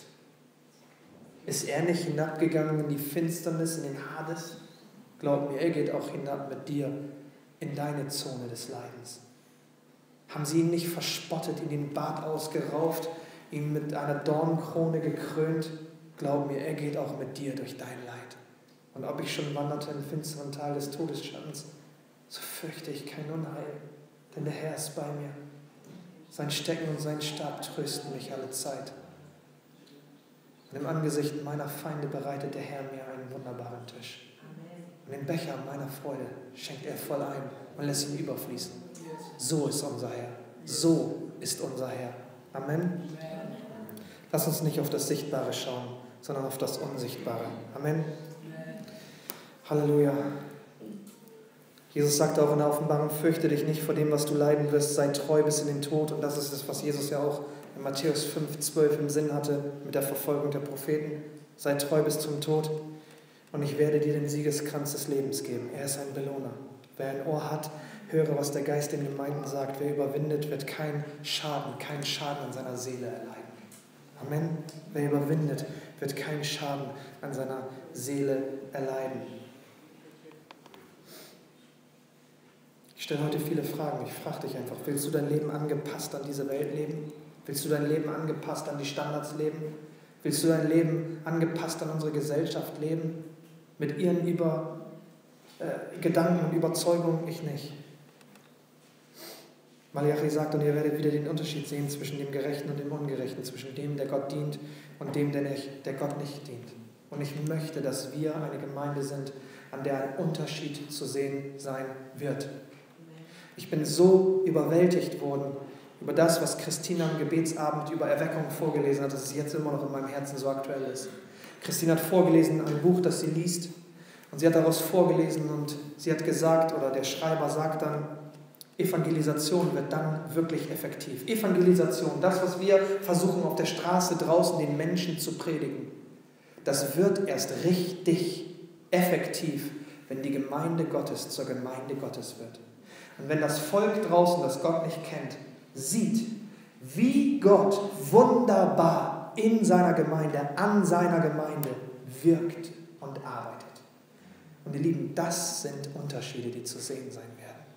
Ist er nicht hinabgegangen in die Finsternis, in den Hades? Glaub mir, er geht auch hinab mit dir in deine Zone des Leidens. Haben sie ihn nicht verspottet, ihm den Bart ausgerauft, ihn mit einer Dornenkrone gekrönt? Glaub mir, er geht auch mit dir durch dein Leid. Und ob ich schon wanderte im finsteren Tal des Todesschattens, so fürchte ich kein Unheil, denn der Herr ist bei mir. Sein Stecken und sein Stab trösten mich alle Zeit. Und im Angesicht meiner Feinde bereitet der Herr mir einen wunderbaren Tisch. Und den Becher meiner Freude schenkt er voll ein und lässt ihn überfließen. So ist unser Herr. So ist unser Herr. Amen. Lass uns nicht auf das Sichtbare schauen, sondern auf das Unsichtbare. Amen. Halleluja. Jesus sagte auch in der Offenbarung, fürchte dich nicht vor dem, was du leiden wirst, sei treu bis in den Tod. Und das ist es, was Jesus ja auch in Matthäus 5,12 im Sinn hatte mit der Verfolgung der Propheten. Sei treu bis zum Tod und ich werde dir den Siegeskranz des Lebens geben. Er ist ein Belohner. Wer ein Ohr hat, höre, was der Geist den Gemeinden sagt. Wer überwindet, wird keinen Schaden an seiner Seele erleiden. Amen. Wer überwindet, wird keinen Schaden an seiner Seele erleiden. Ich stelle heute viele Fragen. Ich frage dich einfach, willst du dein Leben angepasst an diese Welt leben? Willst du dein Leben angepasst an die Standards leben? Willst du dein Leben angepasst an unsere Gesellschaft leben? Mit ihren Gedanken und Überzeugungen? Ich nicht. Malachi sagt, und ihr werdet wieder den Unterschied sehen zwischen dem Gerechten und dem Ungerechten, zwischen dem, der Gott dient und dem, der Gott nicht dient. Und ich möchte, dass wir eine Gemeinde sind, an der ein Unterschied zu sehen sein wird. Ich bin so überwältigt worden über das, was Christina am Gebetsabend über Erweckung vorgelesen hat, dass es jetzt immer noch in meinem Herzen so aktuell ist. Christina hat vorgelesen ein Buch, das sie liest, und sie hat daraus vorgelesen und sie hat gesagt, oder der Schreiber sagt dann, Evangelisation wird dann wirklich effektiv. Evangelisation, das, was wir versuchen auf der Straße draußen den Menschen zu predigen, das wird erst richtig effektiv, wenn die Gemeinde Gottes zur Gemeinde Gottes wird. Und wenn das Volk draußen, das Gott nicht kennt, sieht, wie Gott wunderbar in seiner Gemeinde, an seiner Gemeinde wirkt und arbeitet. Und ihr Lieben, das sind Unterschiede, die zu sehen sein werden.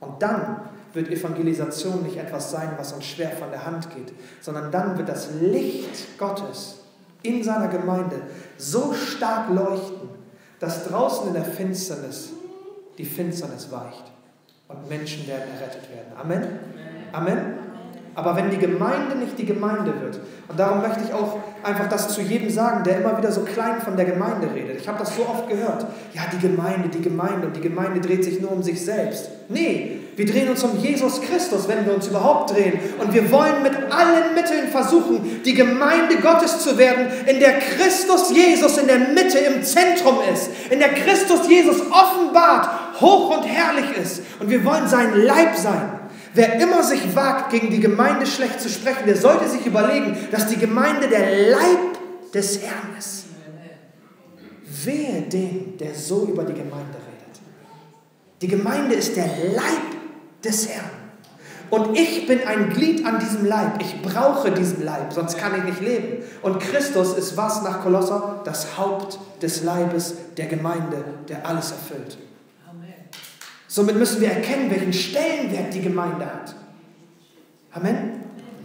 Und dann wird Evangelisation nicht etwas sein, was uns schwer von der Hand geht, sondern dann wird das Licht Gottes in seiner Gemeinde so stark leuchten, dass draußen in der Finsternis die Finsternis weicht und Menschen werden errettet werden. Amen? Amen? Aber wenn die Gemeinde nicht die Gemeinde wird, und darum möchte ich auch einfach das zu jedem sagen, der immer wieder so klein von der Gemeinde redet. Ich habe das so oft gehört. Ja, die Gemeinde und die Gemeinde dreht sich nur um sich selbst. Nee, wir drehen uns um Jesus Christus, wenn wir uns überhaupt drehen. Und wir wollen mit allen Mitteln versuchen, die Gemeinde Gottes zu werden, in der Christus Jesus in der Mitte, im Zentrum ist. In der Christus Jesus offenbart, hoch und herrlich ist. Und wir wollen sein Leib sein. Wer immer sich wagt, gegen die Gemeinde schlecht zu sprechen, der sollte sich überlegen, dass die Gemeinde der Leib des Herrn ist. Wehe dem, der so über die Gemeinde redet. Die Gemeinde ist der Leib des Herrn. Und ich bin ein Glied an diesem Leib. Ich brauche diesen Leib, sonst kann ich nicht leben. Und Christus ist was nach Kolosser? Das Haupt des Leibes der Gemeinde, der alles erfüllt. Somit müssen wir erkennen, welchen Stellenwert die Gemeinde hat. Amen.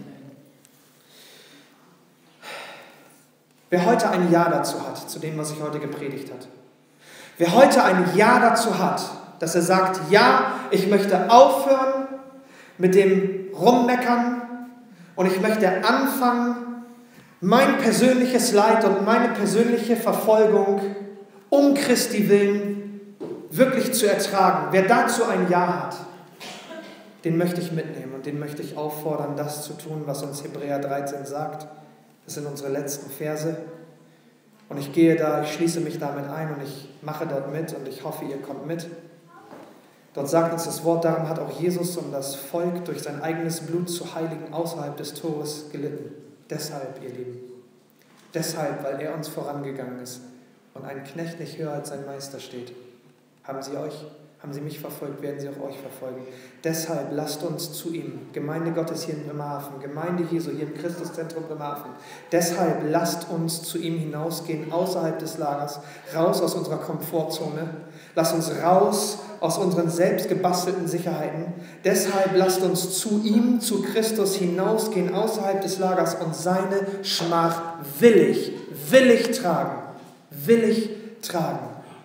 Wer heute ein Ja dazu hat, zu dem, was ich heute gepredigt habe. Wer heute ein Ja dazu hat, dass er sagt, ja, ich möchte aufhören mit dem Rummeckern und ich möchte anfangen, mein persönliches Leid und meine persönliche Verfolgung um Christi willen wirklich zu ertragen. Wer dazu ein Ja hat, den möchte ich mitnehmen und den möchte ich auffordern, das zu tun, was uns Hebräer 13 sagt. Das sind unsere letzten Verse. Und ich schließe mich damit ein und ich mache dort mit und ich hoffe, ihr kommt mit. Dort sagt uns das Wort, darum hat auch Jesus um das Volk durch sein eigenes Blut zu heiligen außerhalb des Tores gelitten. Deshalb, ihr Lieben. Deshalb, weil er uns vorangegangen ist und ein Knecht nicht höher als sein Meister steht. Haben sie mich verfolgt, werden sie auch euch verfolgen. Deshalb lasst uns zu ihm, Gemeinde Gottes hier in Bremerhaven, Gemeinde Jesu hier im Christuszentrum Bremerhaven, deshalb lasst uns zu ihm hinausgehen, außerhalb des Lagers, raus aus unserer Komfortzone, lasst uns raus aus unseren selbst gebastelten Sicherheiten. Deshalb lasst uns zu ihm, zu Christus hinausgehen, außerhalb des Lagers und seine Schmach willig tragen. Willig tragen.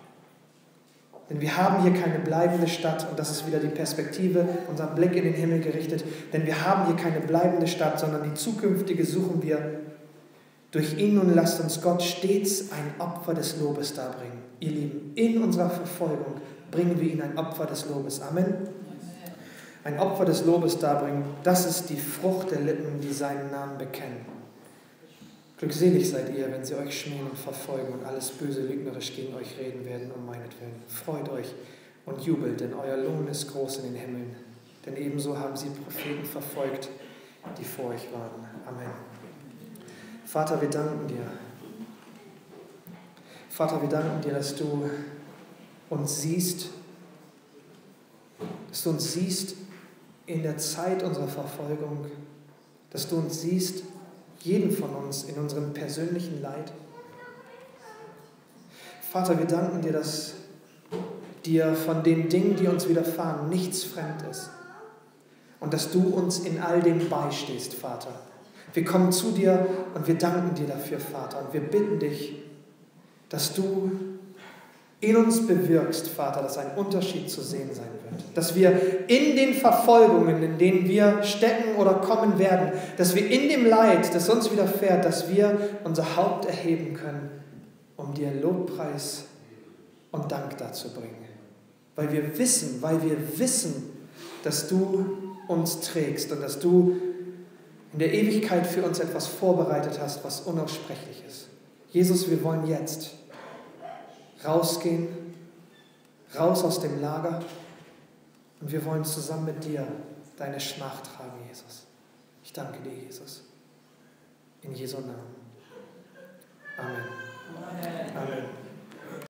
Denn wir haben hier keine bleibende Stadt, und das ist wieder die Perspektive, unser Blick in den Himmel gerichtet, denn wir haben hier keine bleibende Stadt, sondern die zukünftige suchen wir. Durch ihn nun lasst uns Gott stets ein Opfer des Lobes darbringen. Ihr Lieben, in unserer Verfolgung bringen wir ihm ein Opfer des Lobes. Amen. Ein Opfer des Lobes darbringen, das ist die Frucht der Lippen, die seinen Namen bekennen. Glückselig seid ihr, wenn sie euch schmähen und verfolgen und alles böse lügnerisch gegen euch reden werden, um meinetwillen. Freut euch und jubelt, denn euer Lohn ist groß in den Himmeln. Denn ebenso haben sie Propheten verfolgt, die vor euch waren. Amen. Vater, wir danken dir. Vater, wir danken dir, dass du uns siehst, in der Zeit unserer Verfolgung, dass du uns siehst, jeden von uns in unserem persönlichen Leid. Vater, wir danken dir, dass dir von den Dingen, die uns widerfahren, nichts fremd ist. Und dass du uns in all dem beistehst, Vater. Wir kommen zu dir und wir danken dir dafür, Vater. Und wir bitten dich, dass du in uns bewirkst, Vater, dass ein Unterschied zu sehen sein wird. Dass wir in den Verfolgungen, in denen wir stecken oder kommen werden, dass wir in dem Leid, das uns widerfährt, dass wir unser Haupt erheben können, um dir Lobpreis und Dank dazu bringen. Weil wir wissen, dass du uns trägst und dass du in der Ewigkeit für uns etwas vorbereitet hast, was unaussprechlich ist. Jesus, wir wollen jetzt rausgehen, raus aus dem Lager und wir wollen zusammen mit dir deine Schmach tragen, Jesus. Ich danke dir, Jesus. In Jesu Namen. Amen. Amen.